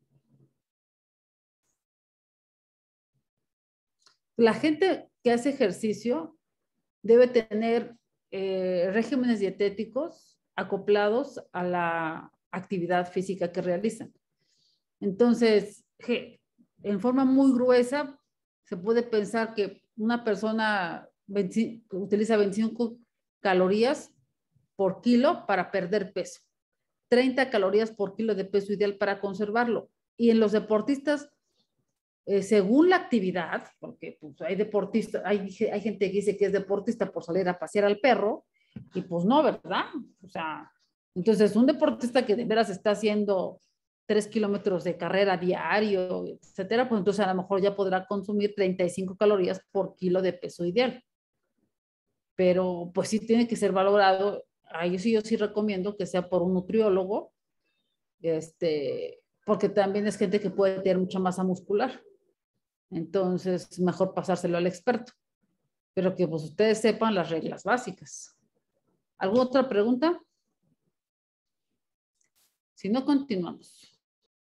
La gente que hace ejercicio debe tener regímenes dietéticos acoplados a la actividad física que realizan. Entonces, en forma muy gruesa, se puede pensar que una persona utiliza 25 calorías por kilo para perder peso, 30 calorías por kilo de peso ideal para conservarlo. Y en los deportistas, según la actividad, porque pues, hay deportistas, hay gente que dice que es deportista por salir a pasear al perro, y pues no, ¿verdad? O sea, entonces un deportista que de veras está haciendo 3 kilómetros de carrera diario, etcétera, pues entonces a lo mejor ya podrá consumir 35 calorías por kilo de peso ideal. Pero pues sí tiene que ser valorado. Ahí sí yo sí recomiendo que sea por un nutriólogo, porque también es gente que puede tener mucha masa muscular. Entonces, mejor pasárselo al experto. Pero que pues ustedes sepan las reglas básicas. ¿Alguna otra pregunta? Si no, continuamos.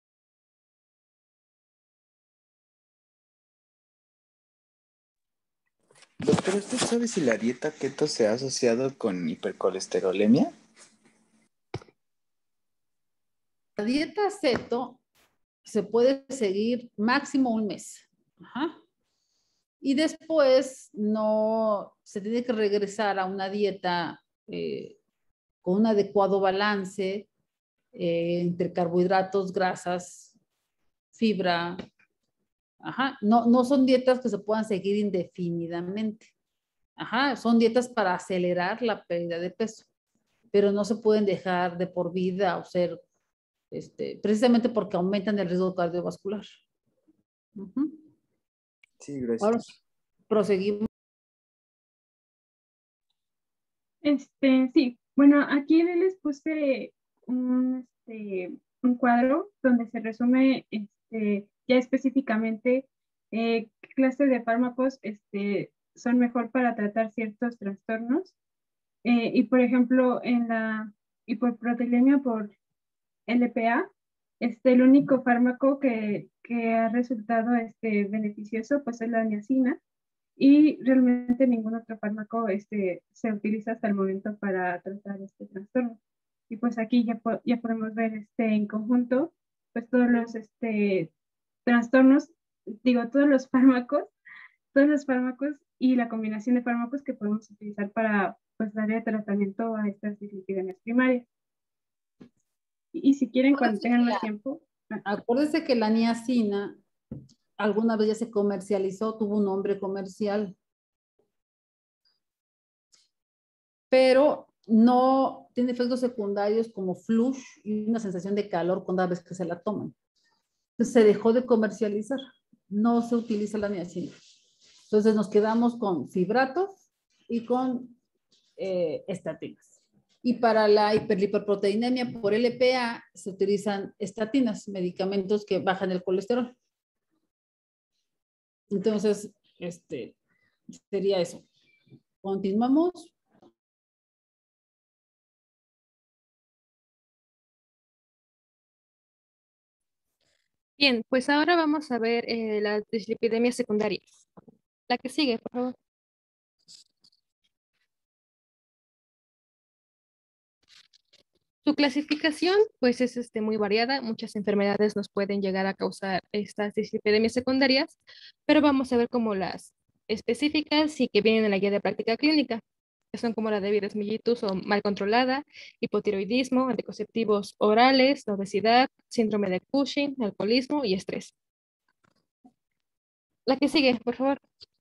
Doctor, ¿usted sabe si la dieta keto se ha asociado con hipercolesterolemia? La dieta keto se puede seguir máximo un mes. Y después no se tiene que regresar a una dieta con un adecuado balance entre carbohidratos, grasas, fibra. No son dietas que se puedan seguir indefinidamente. Son dietas para acelerar la pérdida de peso, pero no se pueden dejar de por vida o ser, precisamente porque aumentan el riesgo cardiovascular. Sí, gracias. Ahora proseguimos. Sí, bueno, aquí les puse un cuadro donde se resume ya específicamente qué clase de fármacos son mejor para tratar ciertos trastornos. Y por ejemplo, en la hipoproteinemia por LPA, el único fármaco que ha resultado beneficioso pues es la niacina, y realmente ningún otro fármaco se utiliza hasta el momento para tratar este trastorno. Y pues aquí ya podemos ver en conjunto pues todos los trastornos, digo, todos los fármacos y la combinación de fármacos que podemos utilizar para pues darle tratamiento a estas dislipidemias primarias. Y si quieren, cuando tengan más tiempo. Acuérdense que la niacina alguna vez ya se comercializó, tuvo un nombre comercial, pero no tiene efectos secundarios como flush y una sensación de calor cada vez que se la toman. Entonces se dejó de comercializar, no se utiliza la niacina. Entonces nos quedamos con fibratos y con estatinas. Y para la hiperlipoproteinemia por LPA se utilizan estatinas, medicamentos que bajan el colesterol. Entonces, sería eso. Continuamos. Bien, pues ahora vamos a ver las dislipidemias secundarias. La que sigue, por favor. Su clasificación, pues es muy variada. Muchas enfermedades nos pueden llegar a causar estas dislipidemias secundarias, pero vamos a ver como las específicas y que vienen en la guía de práctica clínica, que son como la diabetes mellitus o mal controlada, hipotiroidismo, anticonceptivos orales, obesidad, síndrome de Cushing, alcoholismo y estrés. La que sigue, por favor.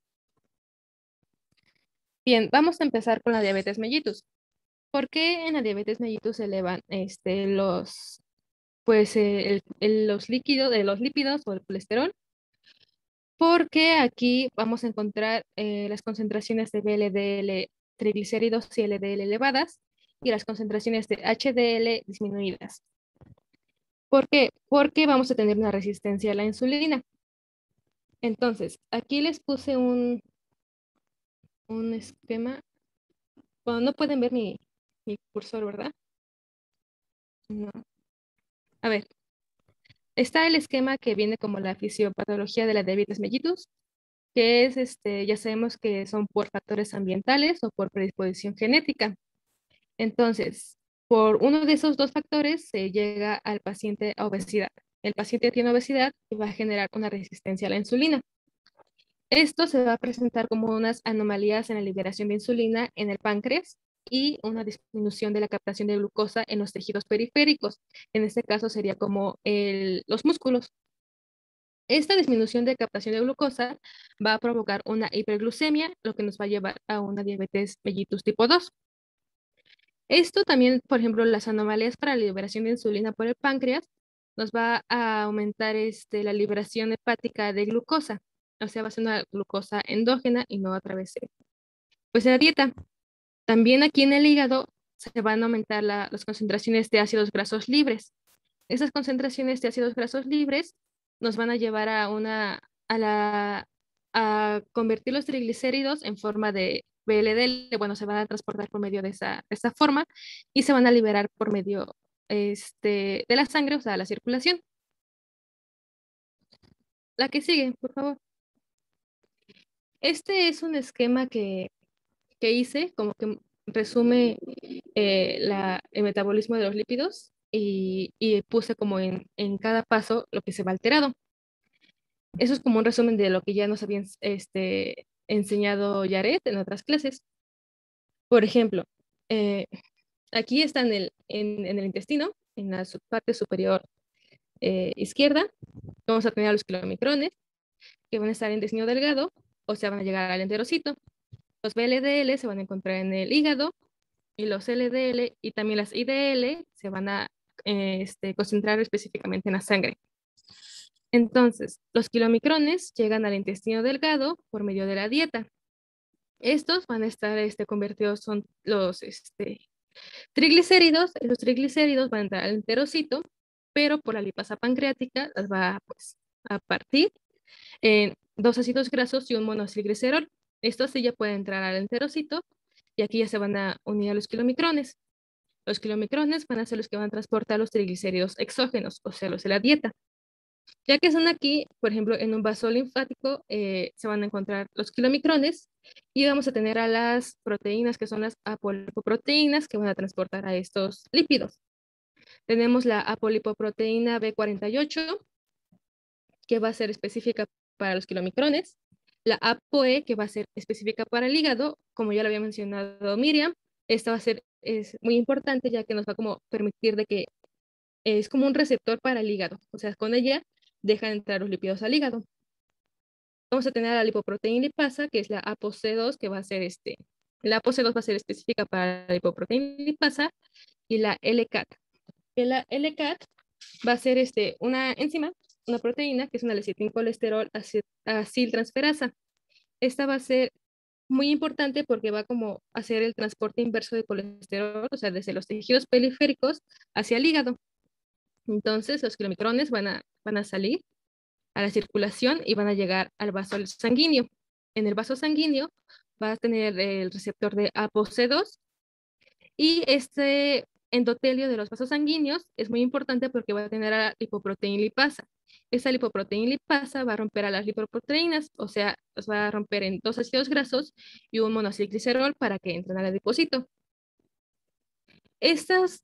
Bien, vamos a empezar con la diabetes mellitus. ¿Por qué en la diabetes mellitus se elevan los lípidos o el colesterol? Porque aquí vamos a encontrar las concentraciones de VLDL triglicéridos y LDL elevadas y las concentraciones de HDL disminuidas. ¿Por qué? Porque vamos a tener una resistencia a la insulina. Entonces, aquí les puse un esquema. Bueno, no pueden ver mi cursor, ¿verdad? No. A ver, está el esquema que viene como la fisiopatología de la diabetes mellitus, que es, ya sabemos que son por factores ambientales o por predisposición genética. Entonces, por uno de esos dos factores se llega al paciente a obesidad. El paciente tiene obesidad y va a generar una resistencia a la insulina. Esto se va a presentar como unas anomalías en la liberación de insulina en el páncreas y una disminución de la captación de glucosa en los tejidos periféricos. En este caso sería como los músculos. Esta disminución de captación de glucosa va a provocar una hiperglucemia, lo que nos va a llevar a una diabetes mellitus tipo 2. Esto también, por ejemplo, las anomalías para la liberación de insulina por el páncreas nos va a aumentar la liberación hepática de glucosa. O sea, va a ser una glucosa endógena y no a través de la dieta. También aquí en el hígado se van a aumentar las concentraciones de ácidos grasos libres. Esas concentraciones de ácidos grasos libres nos van a llevar a convertir los triglicéridos en forma de VLDL. Bueno, se van a transportar por medio de esa forma y se van a liberar por medio de la sangre, o sea, la circulación. La que sigue, por favor. Este es un esquema que hice, como que resume el metabolismo de los lípidos y puse como en cada paso lo que se va alterado. Eso es como un resumen de lo que ya nos habían enseñado Yaret en otras clases. Por ejemplo, aquí está en el intestino, en la parte superior izquierda, vamos a tener a los kilomicrones, que van a estar en intestino delgado, o sea, van a llegar al enterocito. Los VLDL se van a encontrar en el hígado, y los LDL y también las IDL se van a concentrar específicamente en la sangre. Entonces, los kilomicrones llegan al intestino delgado por medio de la dieta. Estos van a estar convertidos, son los triglicéridos. Los triglicéridos van a entrar al enterocito, pero por la lipasa pancreática las va a partir en dos ácidos grasos y un monoacilglicerol. Esto sí ya puede entrar al enterocito y aquí ya se van a unir a los kilomicrones. Los kilomicrones van a ser los que van a transportar los triglicéridos exógenos, o sea, los de la dieta. Ya que son aquí, por ejemplo, en un vaso linfático se van a encontrar los kilomicrones y vamos a tener a las proteínas que son las apolipoproteínas que van a transportar a estos lípidos. Tenemos la apolipoproteína B48 que va a ser específica para los kilomicrones, la ApoE que va a ser específica para el hígado, como ya lo había mencionado Miriam, esta va a ser es muy importante ya que nos va a como permitir de que es como un receptor para el hígado, o sea, con ella dejan entrar los lípidos al hígado. Vamos a tener la lipoproteína lipasa, que es la ApoC2, que va a ser la ApoC2 va a ser específica para la lipoproteína lipasa, y la LCAT. Que la LCAT va a ser una enzima, una proteína, que es una lecitincolesterol aciltransferasa. Esta va a ser muy importante porque va como a hacer el transporte inverso de colesterol, o sea, desde los tejidos periféricos hacia el hígado. Entonces, los kilomicrones van a salir a la circulación y van a llegar al vaso sanguíneo. En el vaso sanguíneo va a tener el receptor de ApoC2 y este endotelio de los vasos sanguíneos es muy importante porque va a tener a la lipoproteína lipasa. Esa lipoproteína lipasa va a romper a las lipoproteínas, o sea, los va a romper en 2 ácidos grasos y un monoacilglicerol para que entren al adipocito. Estos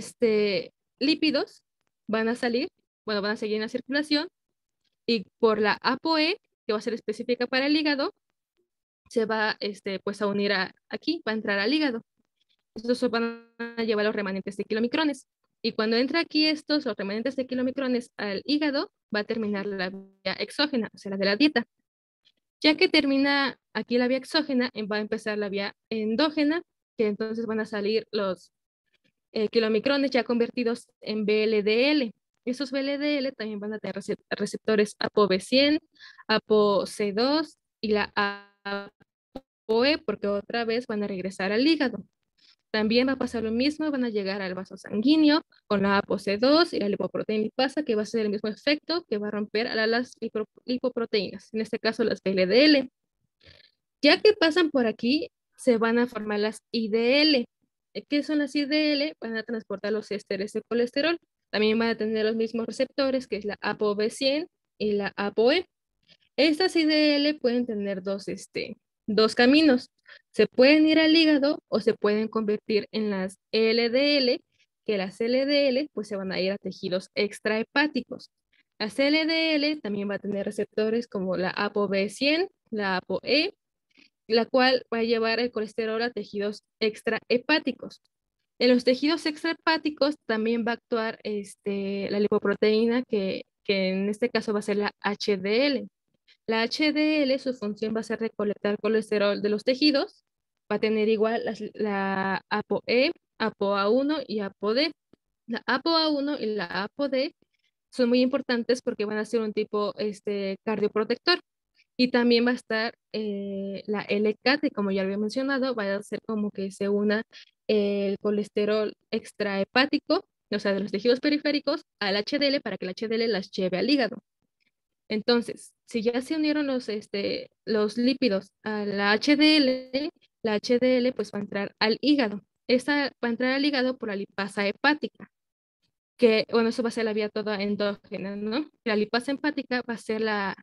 lípidos van a salir, bueno, van a seguir en la circulación y por la ApoE, que va a ser específica para el hígado, se va pues a unir aquí, va a entrar al hígado. Estos van a llevar los remanentes de kilomicrones. Y cuando entra aquí los remanentes de kilomicrones al hígado, va a terminar la vía exógena, o sea, la de la dieta. Ya que termina aquí la vía exógena, va a empezar la vía endógena, que entonces van a salir los kilomicrones ya convertidos en VLDL. Esos VLDL también van a tener receptores ApoB100, ApoC2 y la ApoE, porque otra vez van a regresar al hígado. También va a pasar lo mismo, van a llegar al vaso sanguíneo con la ApoC2 y la lipoproteína lipasa, que va a ser el mismo efecto, que va a romper a las lipoproteínas, en este caso las VLDL. Ya que pasan por aquí, se van a formar las IDL. ¿Qué son las IDL? Van a transportar los ésteres de colesterol. También van a tener los mismos receptores, que es la ApoB100 y la ApoE. Estas IDL pueden tener dos caminos. Se pueden ir al hígado o se pueden convertir en las LDL, que las LDL pues se van a ir a tejidos extrahepáticos. Las LDL también va a tener receptores como la ApoB100, la ApoE, la cual va a llevar el colesterol a tejidos extrahepáticos. En los tejidos extrahepáticos también va a actuar la lipoproteína que en este caso va a ser la HDL. La HDL, su función va a ser recolectar colesterol de los tejidos. Va a tener igual la ApoE, ApoA1 y ApoD. La ApoA1 y la ApoD son muy importantes porque van a ser un tipo cardioprotector. Y también va a estar la LCAT, y como ya había mencionado, va a ser como que se una el colesterol extrahepático, o sea, de los tejidos periféricos, al HDL para que el HDL las lleve al hígado. Entonces, si ya se unieron los lípidos a la HDL pues va a entrar al hígado. Esta va a entrar al hígado por la lipasa hepática, que, bueno, eso va a ser la vía toda endógena, ¿no? La lipasa hepática va a ser la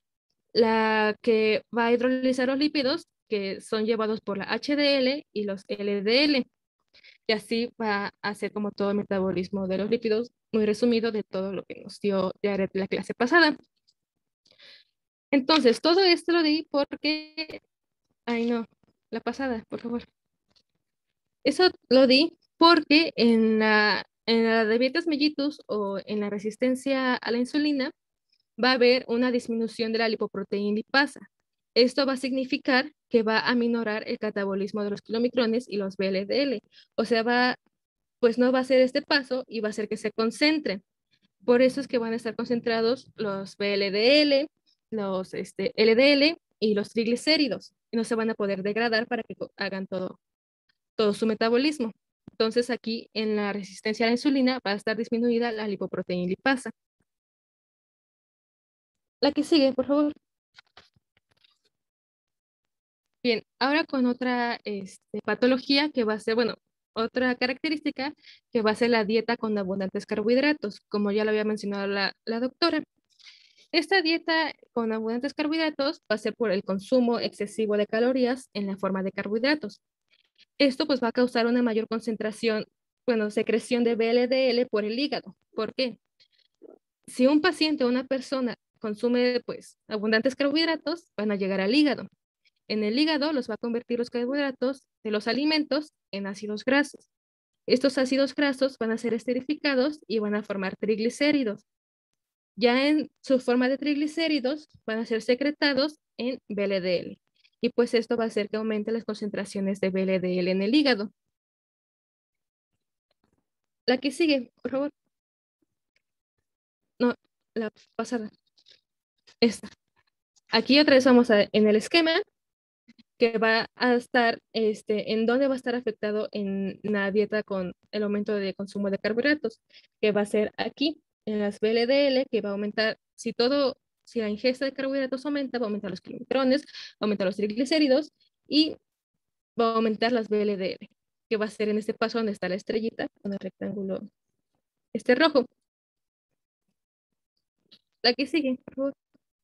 que va a hidrolizar los lípidos que son llevados por la HDL y los LDL. Y así va a hacer como todo el metabolismo de los lípidos, muy resumido de todo lo que nos dio ya la clase pasada. Entonces, todo esto lo di porque, ay no, la pasada, por favor. Eso lo di porque en la diabetes mellitus o en la resistencia a la insulina va a haber una disminución de la lipoproteína lipasa. Esto va a significar que va a minorar el catabolismo de los kilomicrones y los VLDL. O sea, pues no va a ser este paso y va a hacer que se concentren. Por eso es que van a estar concentrados los VLDL, los LDL y los triglicéridos. Y no se van a poder degradar para que hagan todo su metabolismo. Entonces aquí en la resistencia a la insulina va a estar disminuida la lipoproteína lipasa. La que sigue, por favor. Bien, ahora con otra patología que va a ser, bueno, otra característica que va a ser la dieta con abundantes carbohidratos, como ya lo había mencionado la doctora. Esta dieta con abundantes carbohidratos va a ser por el consumo excesivo de calorías en la forma de carbohidratos. Esto pues va a causar una mayor concentración, bueno, secreción de VLDL por el hígado. ¿Por qué? Si un paciente o una persona consume pues abundantes carbohidratos, van a llegar al hígado. En el hígado los va a convertir los carbohidratos de los alimentos en ácidos grasos. Estos ácidos grasos van a ser esterificados y van a formar triglicéridos. Ya en su forma de triglicéridos van a ser secretados en VLDL. Y pues esto va a hacer que aumente las concentraciones de VLDL en el hígado. La que sigue, por favor. No, la pasada. Esta. Aquí otra vez vamos en el esquema que va a estar, en dónde va a estar afectado en la dieta con el aumento de consumo de carbohidratos, que va a ser aquí, en las VLDL, que va a aumentar, si la ingesta de carbohidratos aumenta, va a aumentar los kilometrones, va a aumentar los triglicéridos y va a aumentar las VLDL, que va a ser en este paso donde está la estrellita con el rectángulo rojo. La que sigue, por favor.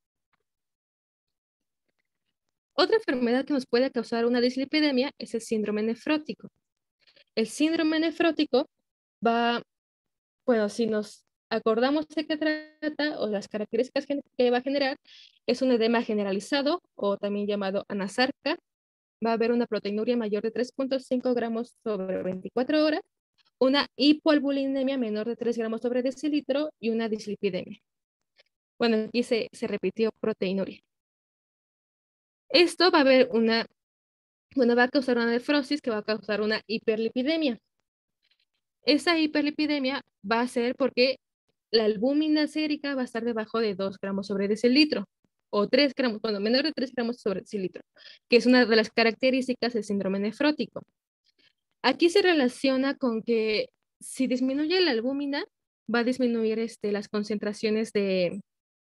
Otra enfermedad que nos puede causar una dislipidemia es el síndrome nefrótico. El síndrome nefrótico va, bueno, si nos acordamos de qué trata o las características que va a generar, es un edema generalizado o también llamado anasarca. Va a haber una proteinuria mayor de 3.5 gramos sobre 24 horas, una hipoalbuminemia menor de 3 gramos sobre decilitro y una dislipidemia. Bueno, aquí se repitió proteinuria. Esto va a haber va a causar una nefrosis que va a causar una hiperlipidemia. Esa hiperlipidemia va a ser porque la albúmina sérica va a estar debajo de 2 gramos sobre decilitro o 3 gramos, bueno, menor de 3 gramos sobre decilitro, que es una de las características del síndrome nefrótico. Aquí se relaciona con que si disminuye la albúmina, va a disminuir las concentraciones de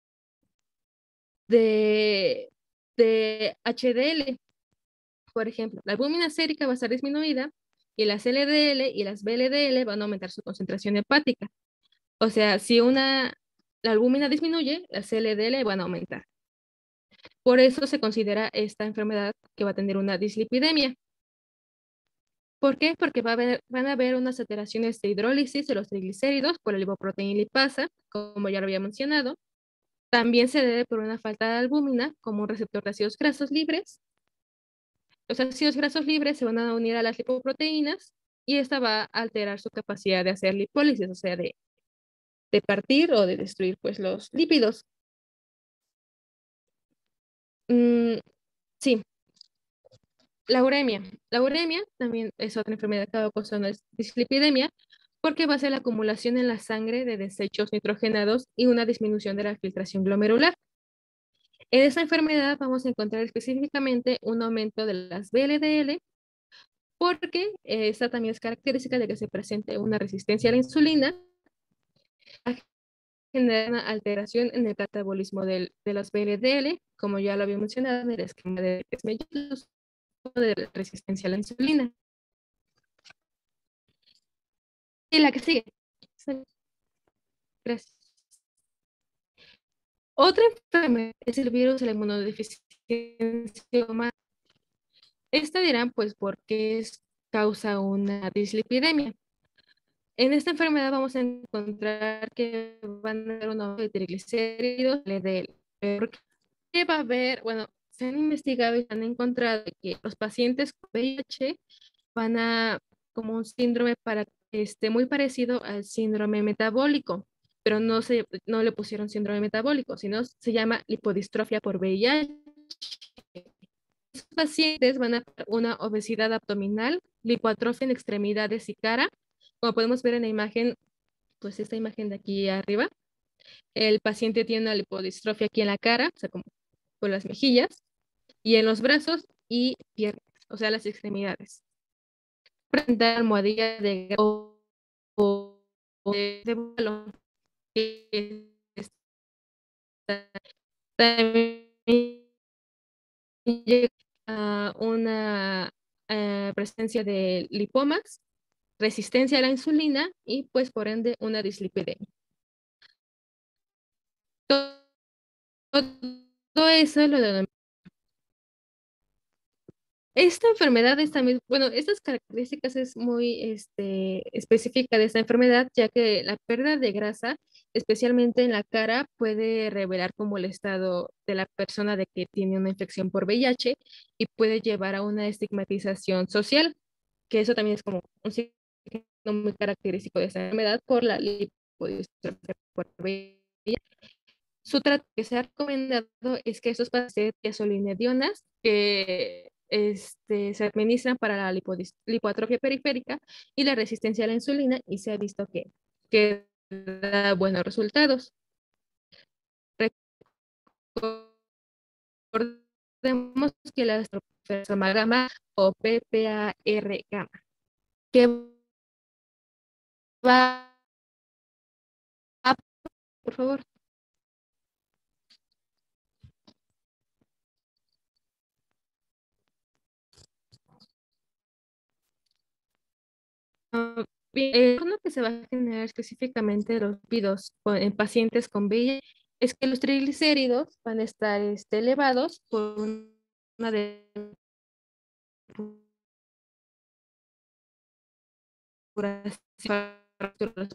HDL. Por ejemplo, la albúmina sérica va a estar disminuida y las LDL y las VLDL van a aumentar su concentración hepática. O sea, si la albúmina disminuye, las LDL van a aumentar. Por eso se considera esta enfermedad que va a tener una dislipidemia. ¿Por qué? Porque van a haber unas alteraciones de hidrólisis de los triglicéridos por el lipoproteína lipasa, como ya lo había mencionado. También se debe por una falta de albúmina como un receptor de ácidos grasos libres. Los ácidos grasos libres se van a unir a las lipoproteínas y esta va a alterar su capacidad de hacer lipólisis, o sea, de partir o de destruir pues, los lípidos. Sí, la uremia. La uremia también es otra enfermedad que va a causar una dislipidemia porque va a ser la acumulación en la sangre de desechos nitrogenados y una disminución de la filtración glomerular. En esta enfermedad vamos a encontrar específicamente un aumento de las VLDL porque esta también es característica de que se presente una resistencia a la insulina, genera una alteración en el catabolismo de las VLDL, como ya lo había mencionado en el esquema de mellizos de resistencia a la insulina. Y la que sigue. Gracias. Otra enfermedad es el virus de la inmunodeficiencia humana. Esta dirán, pues, ¿por qué causa una dislipidemia? En esta enfermedad vamos a encontrar que van a haber un aumento de triglicéridos, LDL. ¿Por qué va a haber? Bueno, se han investigado y han encontrado que los pacientes con VIH van a como un síndrome muy parecido al síndrome metabólico, pero no le pusieron síndrome metabólico, sino se llama lipodistrofia por VIH. Los pacientes van a tener una obesidad abdominal, lipoatrofia en extremidades y cara. Como podemos ver en la imagen, pues esta imagen de aquí arriba, el paciente tiene una lipodistrofia aquí en la cara, o sea, como por las mejillas, y en los brazos y piernas, o sea, las extremidades. Presentar almohadilla de balón que también una presencia de lipomas, resistencia a la insulina y pues por ende una dislipidemia. Todo eso lo denomina. Esta enfermedad es también, bueno, estas características es muy específica de esta enfermedad, ya que la pérdida de grasa, especialmente en la cara, puede revelar como el estado de la persona de que tiene una infección por VIH y puede llevar a una estigmatización social, que eso también es como un signo muy característico de esta enfermedad por la lipodistrofia por VIH. Su trato que se ha recomendado es que esos pacientes gasolinedionas que se administran para la lipoatrofia periférica y la resistencia a la insulina y se ha visto que da buenos resultados. Recordemos que la estrofosarma gamma o PPAR gamma, que va, por favor. Bien, el trastorno que se va a generar específicamente de los lípidos en pacientes con VIH es que los triglicéridos van a estar elevados por una depuración de los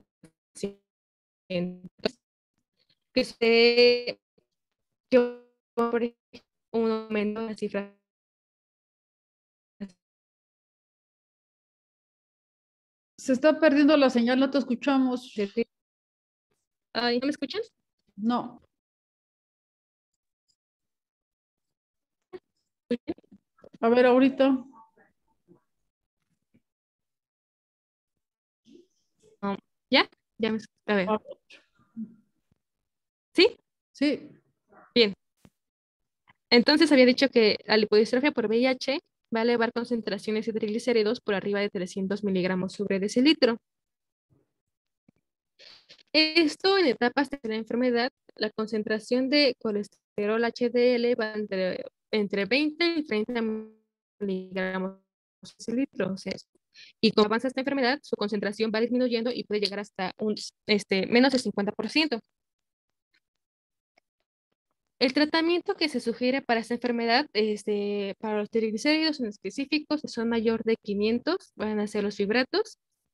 pacientes que se que por ejemplo, un aumento de la cifra. Se está perdiendo la señal, no te escuchamos. Ay, ¿no me escuchan? No. A ver, ahorita. ¿Ya? Ya me a ver. Ah, ¿Sí? sí. Bien. Entonces había dicho que la lipodistrofia por VIH va a elevar concentraciones de triglicéridos por arriba de 300 miligramos sobre decilitro. Esto en etapas de la enfermedad, la concentración de colesterol HDL va entre 20 y 30 miligramos por decilitro. O sea, y como avanza esta enfermedad, su concentración va disminuyendo y puede llegar hasta menos del 50%. El tratamiento que se sugiere para esta enfermedad, para los triglicéridos en específicos, si son mayor de 500, van a ser los fibratos,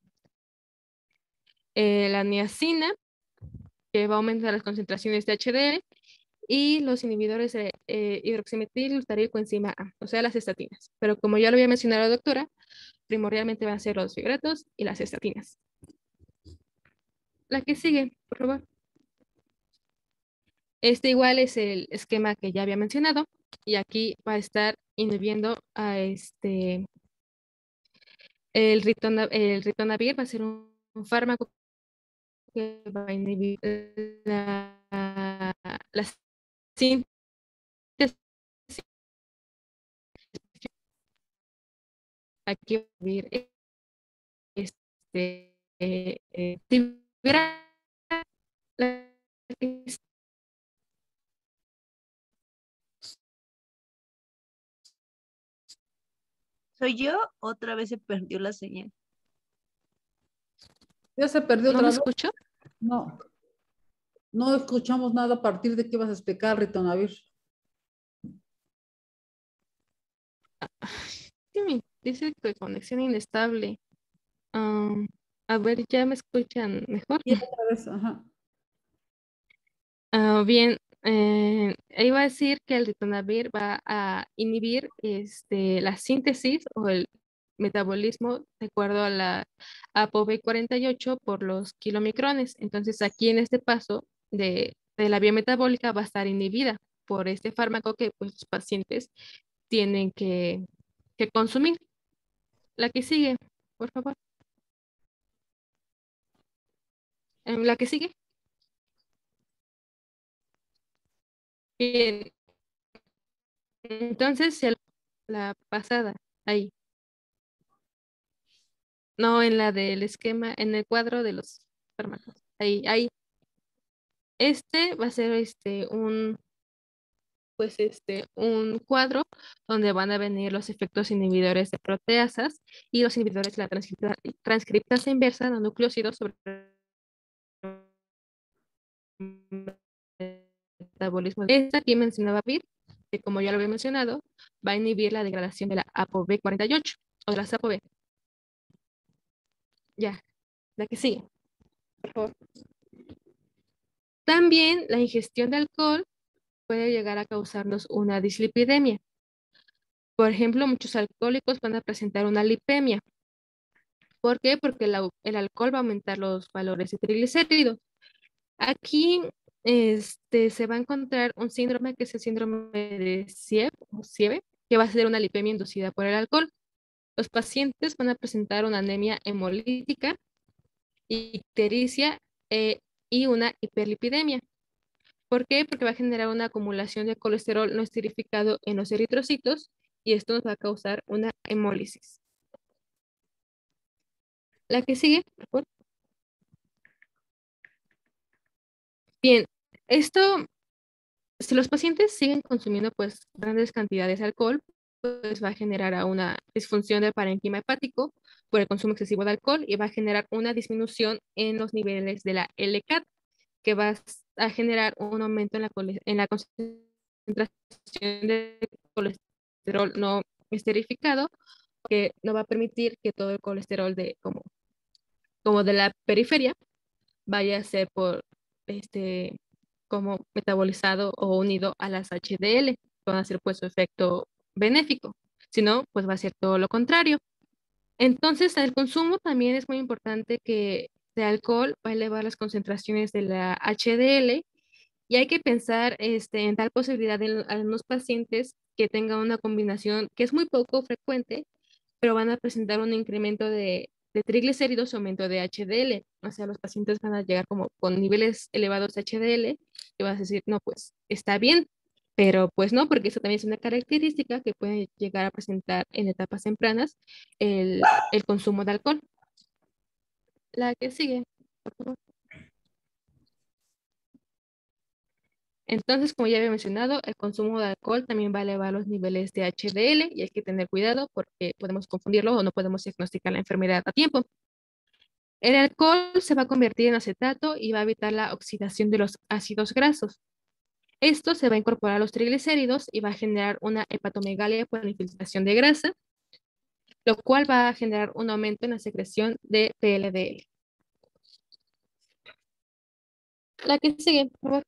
la niacina, que va a aumentar las concentraciones de HDL, y los inhibidores de hidroximetil glutarico enzima A, o sea, las estatinas. Pero como ya lo había mencionado la doctora, primordialmente van a ser los fibratos y las estatinas. La que sigue, por favor. Este igual es el esquema que ya había mencionado y aquí va a estar inhibiendo a el ritonavir va a ser un fármaco que va a inhibir la síntesis. Aquí va a inhibir fibra, ¿Soy yo? Otra vez se perdió la señal. Ya se perdió ¿No otra me vez. escucho? No. No escuchamos nada a partir de qué vas a explicar, Ritonavir. Sí, dice que conexión inestable. A ver, ¿ya me escuchan mejor? Y otra vez, ajá. Bien, iba a decir que el ritonavir va a inhibir la síntesis o el metabolismo de acuerdo a la ApoB48 por los kilomicrones. Entonces, aquí en este paso de la vía metabólica va a estar inhibida por este fármaco que pues, los pacientes tienen que consumir. La que sigue, por favor. La que sigue. Bien, entonces la pasada, ahí. No, en la del esquema, en el cuadro de los fármacos. Ahí, ahí. Este va a ser pues un cuadro donde van a venir los efectos inhibidores de proteasas y los inhibidores de la transcriptasa inversa de nucleósidos sobre el metabolismo. Esta aquí mencionaba BIR, que como ya lo había mencionado, va a inhibir la degradación de la ApoB48 o de las ApoB. Ya, la que sigue, por favor. También la ingestión de alcohol puede llegar a causarnos una dislipidemia. Por ejemplo, muchos alcohólicos van a presentar una lipemia. ¿Por qué? Porque el alcohol va a aumentar los valores de triglicéridos. Aquí se va a encontrar un síndrome que es el síndrome de Siebe, que va a ser una lipemia inducida por el alcohol. Los pacientes van a presentar una anemia hemolítica, ictericia y una hiperlipidemia. ¿Por qué? Porque va a generar una acumulación de colesterol no esterificado en los eritrocitos y esto nos va a causar una hemólisis. La que sigue, por favor. Bien, esto, si los pacientes siguen consumiendo pues grandes cantidades de alcohol, pues va a generar una disfunción del parénquima hepático por el consumo excesivo de alcohol y va a generar una disminución en los niveles de la LCAT, que va a generar un aumento en la concentración de colesterol no esterificado, que no va a permitir que todo el colesterol como de la periferia vaya a ser como metabolizado o unido a las HDL, van a ser pues su efecto benéfico. Si no, pues va a ser todo lo contrario. Entonces, el consumo también es muy importante que de alcohol va a elevar las concentraciones de la HDL y hay que pensar en tal posibilidad en algunos pacientes que tengan una combinación que es muy poco frecuente, pero van a presentar un incremento de triglicéridos o aumento de HDL. O sea, los pacientes van a llegar como con niveles elevados de HDL y vas a decir, no, pues está bien, pero pues no, porque eso también es una característica que puede llegar a presentar en etapas tempranas el consumo de alcohol. La que sigue, por favor. Entonces, como ya había mencionado, el consumo de alcohol también va a elevar los niveles de HDL y hay que tener cuidado porque podemos confundirlo o no podemos diagnosticar la enfermedad a tiempo. El alcohol se va a convertir en acetato y va a evitar la oxidación de los ácidos grasos. Esto se va a incorporar a los triglicéridos y va a generar una hepatomegalia por la infiltración de grasa, lo cual va a generar un aumento en la secreción de PLDL. La que sigue, por favor.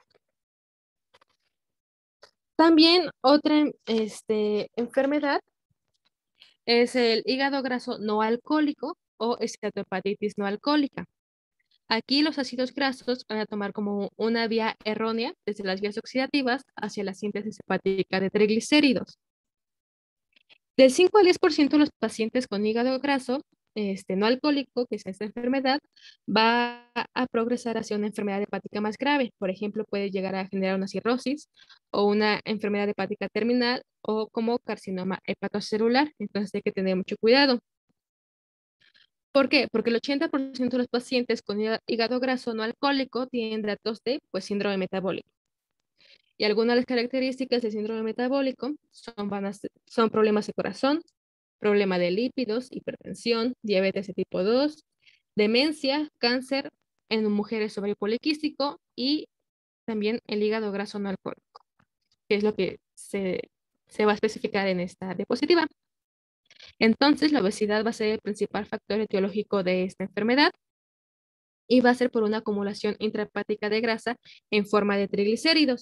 También otra enfermedad es el hígado graso no alcohólico o esteatohepatitis no alcohólica. Aquí los ácidos grasos van a tomar como una vía errónea desde las vías oxidativas hacia la síntesis hepática de triglicéridos. Del 5 al 10% de los pacientes con hígado graso no alcohólico, que es esta enfermedad, va a progresar hacia una enfermedad hepática más grave. Por ejemplo, puede llegar a generar una cirrosis o una enfermedad hepática terminal o como carcinoma hepatocelular. Entonces hay que tener mucho cuidado. ¿Por qué? Porque el 80% de los pacientes con hígado graso no alcohólico tienen datos de síndrome metabólico. Y algunas de las características del síndrome metabólico son problemas de corazón, problema de lípidos, hipertensión, diabetes de tipo 2, demencia, cáncer en mujeres ovario poliquístico y también el hígado graso no alcohólico, que es lo que se va a especificar en esta diapositiva. Entonces, la obesidad va a ser el principal factor etiológico de esta enfermedad y va a ser por una acumulación intrahepática de grasa en forma de triglicéridos.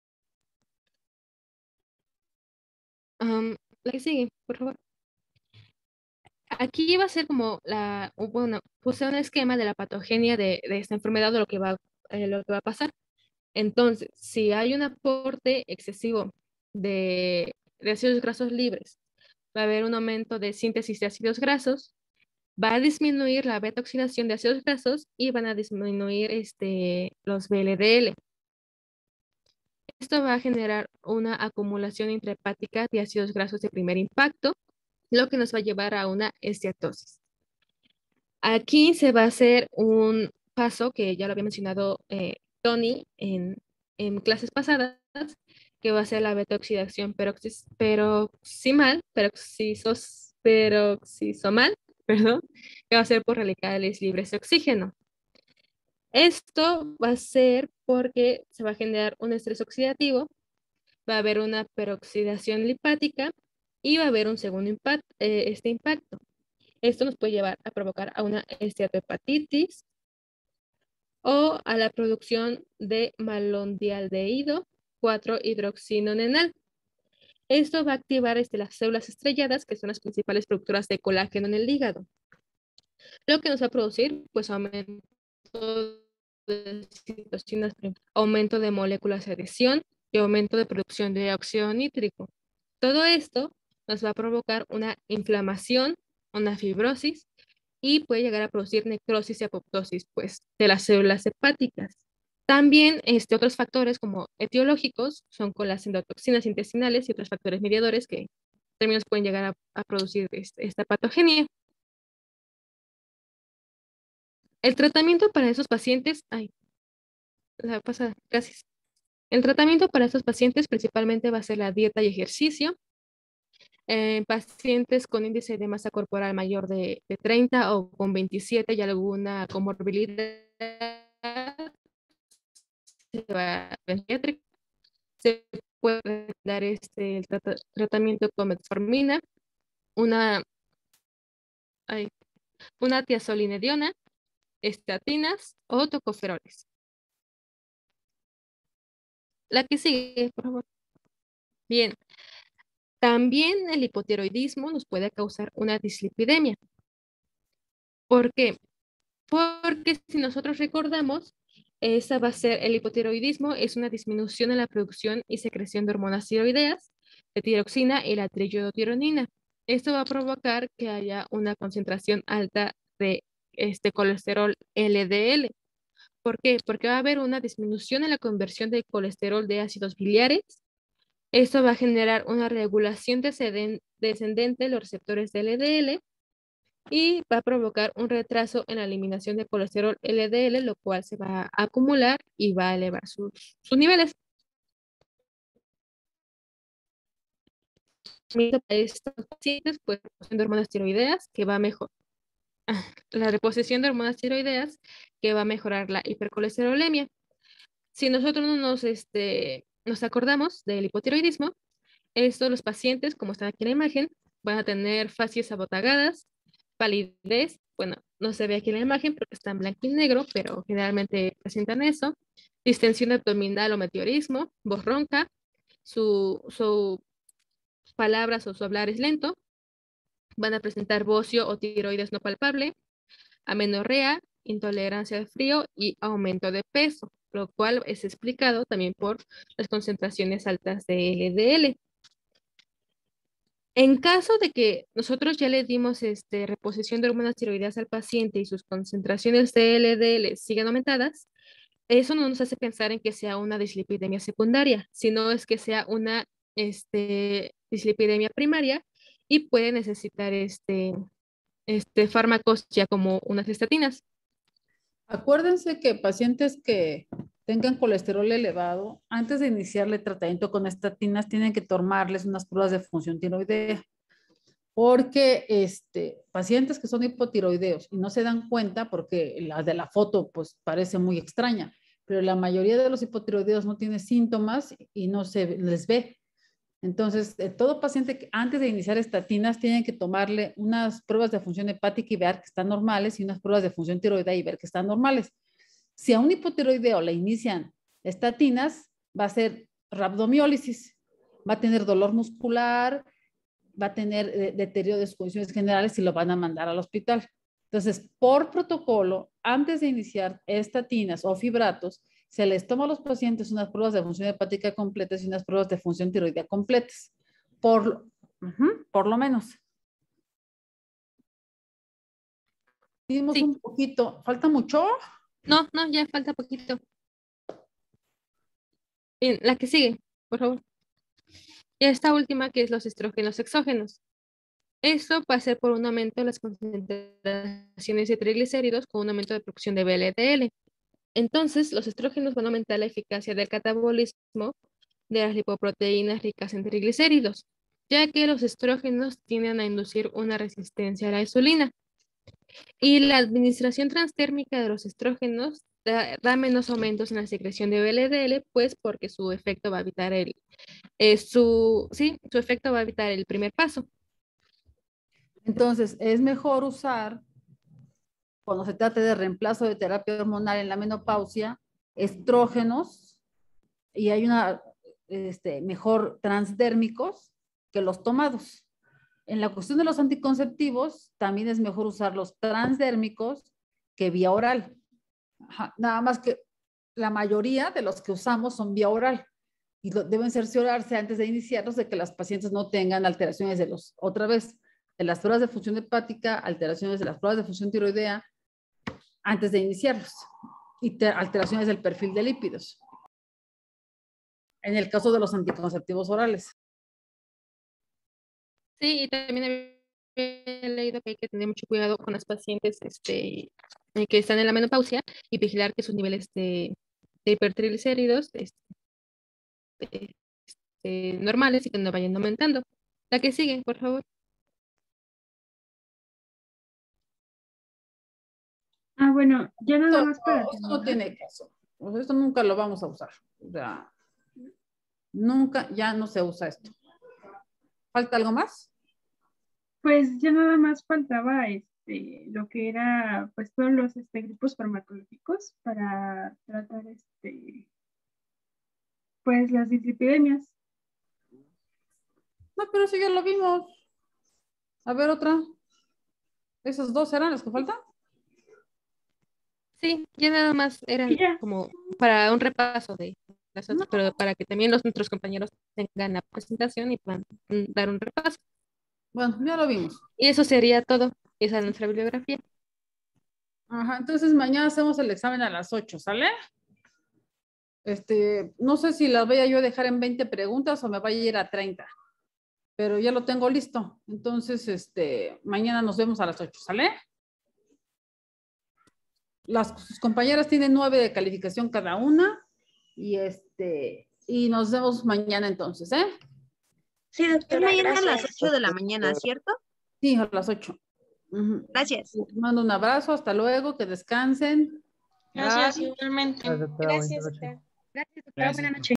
La que sigue, por favor. Aquí va a ser como puse un esquema de la patogenia de esta enfermedad, de lo que va a pasar. Entonces, si hay un aporte excesivo de ácidos grasos libres, va a haber un aumento de síntesis de ácidos grasos, va a disminuir la beta oxidación de ácidos grasos y van a disminuir los VLDL. Esto va a generar una acumulación intrahepática de ácidos grasos de primer impacto, lo que nos va a llevar a una esteatosis. Aquí se va a hacer un paso que ya lo había mencionado Tony en clases pasadas, que va a ser la beta-oxidación peroximal, peroxisomal, perdón, que va a ser por radicales libres de oxígeno. Esto va a ser porque se va a generar un estrés oxidativo, va a haber una peroxidación lipática y va a haber un segundo impacto. Esto nos puede llevar a provocar a una esteatohepatitis o a la producción de malondialdehído 4-hidroxinonenal. Esto va a activar las células estrelladas, que son las principales productoras de colágeno en el hígado, lo que nos va a producir pues aumento de citocinas, aumento de moléculas de adhesión y aumento de producción de óxido nítrico. Todo esto nos va a provocar una inflamación, una fibrosis y puede llegar a producir necrosis y apoptosis pues, de las células hepáticas. También otros factores como etiológicos son con las endotoxinas intestinales y otros factores mediadores que también nos pueden llegar a producir esta patogenia. El tratamiento para esos pacientes, El tratamiento para estos pacientes principalmente va a ser la dieta y ejercicio. En pacientes con índice de masa corporal mayor de 30 o con 27 y alguna comorbilidad, se puede dar el tratamiento con metformina, una tiazolinediona, estatinas o tocoferoles. La que sigue, por favor. Bien. También el hipotiroidismo nos puede causar una dislipidemia. ¿Por qué? Porque si nosotros recordamos, el hipotiroidismo es una disminución en la producción y secreción de hormonas tiroideas, de tiroxina y la triiodotironina. Esto va a provocar que haya una concentración alta de colesterol LDL. ¿Por qué? Porque va a haber una disminución en la conversión del colesterol de ácidos biliares. Esto va a generar una regulación descendente de los receptores de LDL y va a provocar un retraso en la eliminación de colesterol LDL, lo cual se va a acumular y va a elevar sus niveles. Estos pacientes, pues, de hormonas tiroideas que va a mejorar la reposición de hormonas tiroideas que va a mejorar la hipercolesterolemia. Si nosotros no nos acordamos del hipotiroidismo, los pacientes, como están aquí en la imagen, van a tener facies abotagadas, palidez, bueno, no se ve aquí en la imagen porque está en blanco y negro, pero generalmente presentan eso, distensión abdominal o meteorismo, voz ronca, su palabras o su hablar es lento, van a presentar bocio o tiroides no palpable, amenorrea, intolerancia al frío y aumento de peso, lo cual es explicado también por las concentraciones altas de LDL. En caso de que nosotros ya le dimos reposición de hormonas tiroideas al paciente y sus concentraciones de LDL siguen aumentadas, eso no nos hace pensar en que sea una dislipidemia secundaria, sino es que sea una dislipidemia primaria y puede necesitar fármacos ya como unas estatinas. Acuérdense que pacientes que tengan colesterol elevado, antes de iniciarle tratamiento con estatinas, tienen que tomarles unas pruebas de función tiroidea. Porque pacientes que son hipotiroideos y no se dan cuenta, porque la de la foto pues parece muy extraña, pero la mayoría de los hipotiroideos no tiene síntomas y no se les ve. Entonces, todo paciente que antes de iniciar estatinas tienen que tomarle unas pruebas de función hepática y ver que están normales y unas pruebas de función tiroidea y ver que están normales. Si a un hipotiroideo le inician estatinas, va a ser rhabdomiólisis, va a tener dolor muscular, va a tener deterioro de sus condiciones generales y lo van a mandar al hospital. Entonces, por protocolo, antes de iniciar estatinas o fibratos, se les toma a los pacientes unas pruebas de función hepática completas y unas pruebas de función tiroidea completas, por lo menos. Dimos un poquito, ¿falta mucho? No, ya falta poquito. Bien, la que sigue, por favor. Y esta última que es los estrógenos exógenos. Esto va a ser por un aumento de las concentraciones de triglicéridos con un aumento de producción de VLDL. Entonces, los estrógenos van a aumentar la eficacia del catabolismo de las lipoproteínas ricas en triglicéridos, ya que los estrógenos tienden a inducir una resistencia a la insulina. Y la administración transtérmica de los estrógenos da menos aumentos en la secreción de VLDL, pues porque su efecto va a evitar su efecto va a evitar el primer paso. Entonces, es mejor usar, cuando se trate de reemplazo de terapia hormonal en la menopausia, estrógenos, y hay una mejor transdérmicos que los tomados. En la cuestión de los anticonceptivos, también es mejor usar los transdérmicos que vía oral. Ajá, nada más que la mayoría de los que usamos son vía oral y deben cerciorarse antes de iniciarlos de que las pacientes no tengan alteraciones de las pruebas de función hepática, alteraciones de las pruebas de función tiroidea antes de iniciarlos y alteraciones del perfil de lípidos. En el caso de los anticonceptivos orales. Sí, y también había leído que hay que tener mucho cuidado con las pacientes que están en la menopausia y vigilar que sus niveles de hipertriglicéridos normales y que no vayan aumentando. La que sigue, por favor. Bueno, ya nada más para Esto no terminar. tiene caso. Pues esto nunca lo vamos a usar. O sea, nunca, ya no se usa esto. ¿Falta algo más? Pues ya nada más faltaba lo que era pues todos los grupos farmacológicos para tratar pues las dislipidemias. No, pero eso ya lo vimos. A ver, otra. ¿Esos dos eran los que faltan? Sí, ya nada más eran Y ya. como para un repaso de las otras, No. pero para que también nuestros compañeros tengan la presentación y puedan dar un repaso. Bueno, ya lo vimos. Y eso sería todo. Esa es nuestra bibliografía. Ajá, entonces mañana hacemos el examen a las 8, ¿sale? No sé si las voy a yo dejar en 20 preguntas o me vaya a ir a 30, pero ya lo tengo listo. Entonces, mañana nos vemos a las 8, ¿sale? Sus compañeras tienen 9 de calificación cada una y nos vemos mañana entonces, ¿eh? Sí, doctora. Es mañana a las Gracias. 8 de la mañana, ¿cierto? Sí, a las 8. Ujú. Gracias. Les mando un abrazo, hasta luego, que descansen. Gracias, Bye. igualmente. Gracias, doctora. Gracias, Buenas noches. doctora. Gracias, doctora. Gracias. Buenas noches.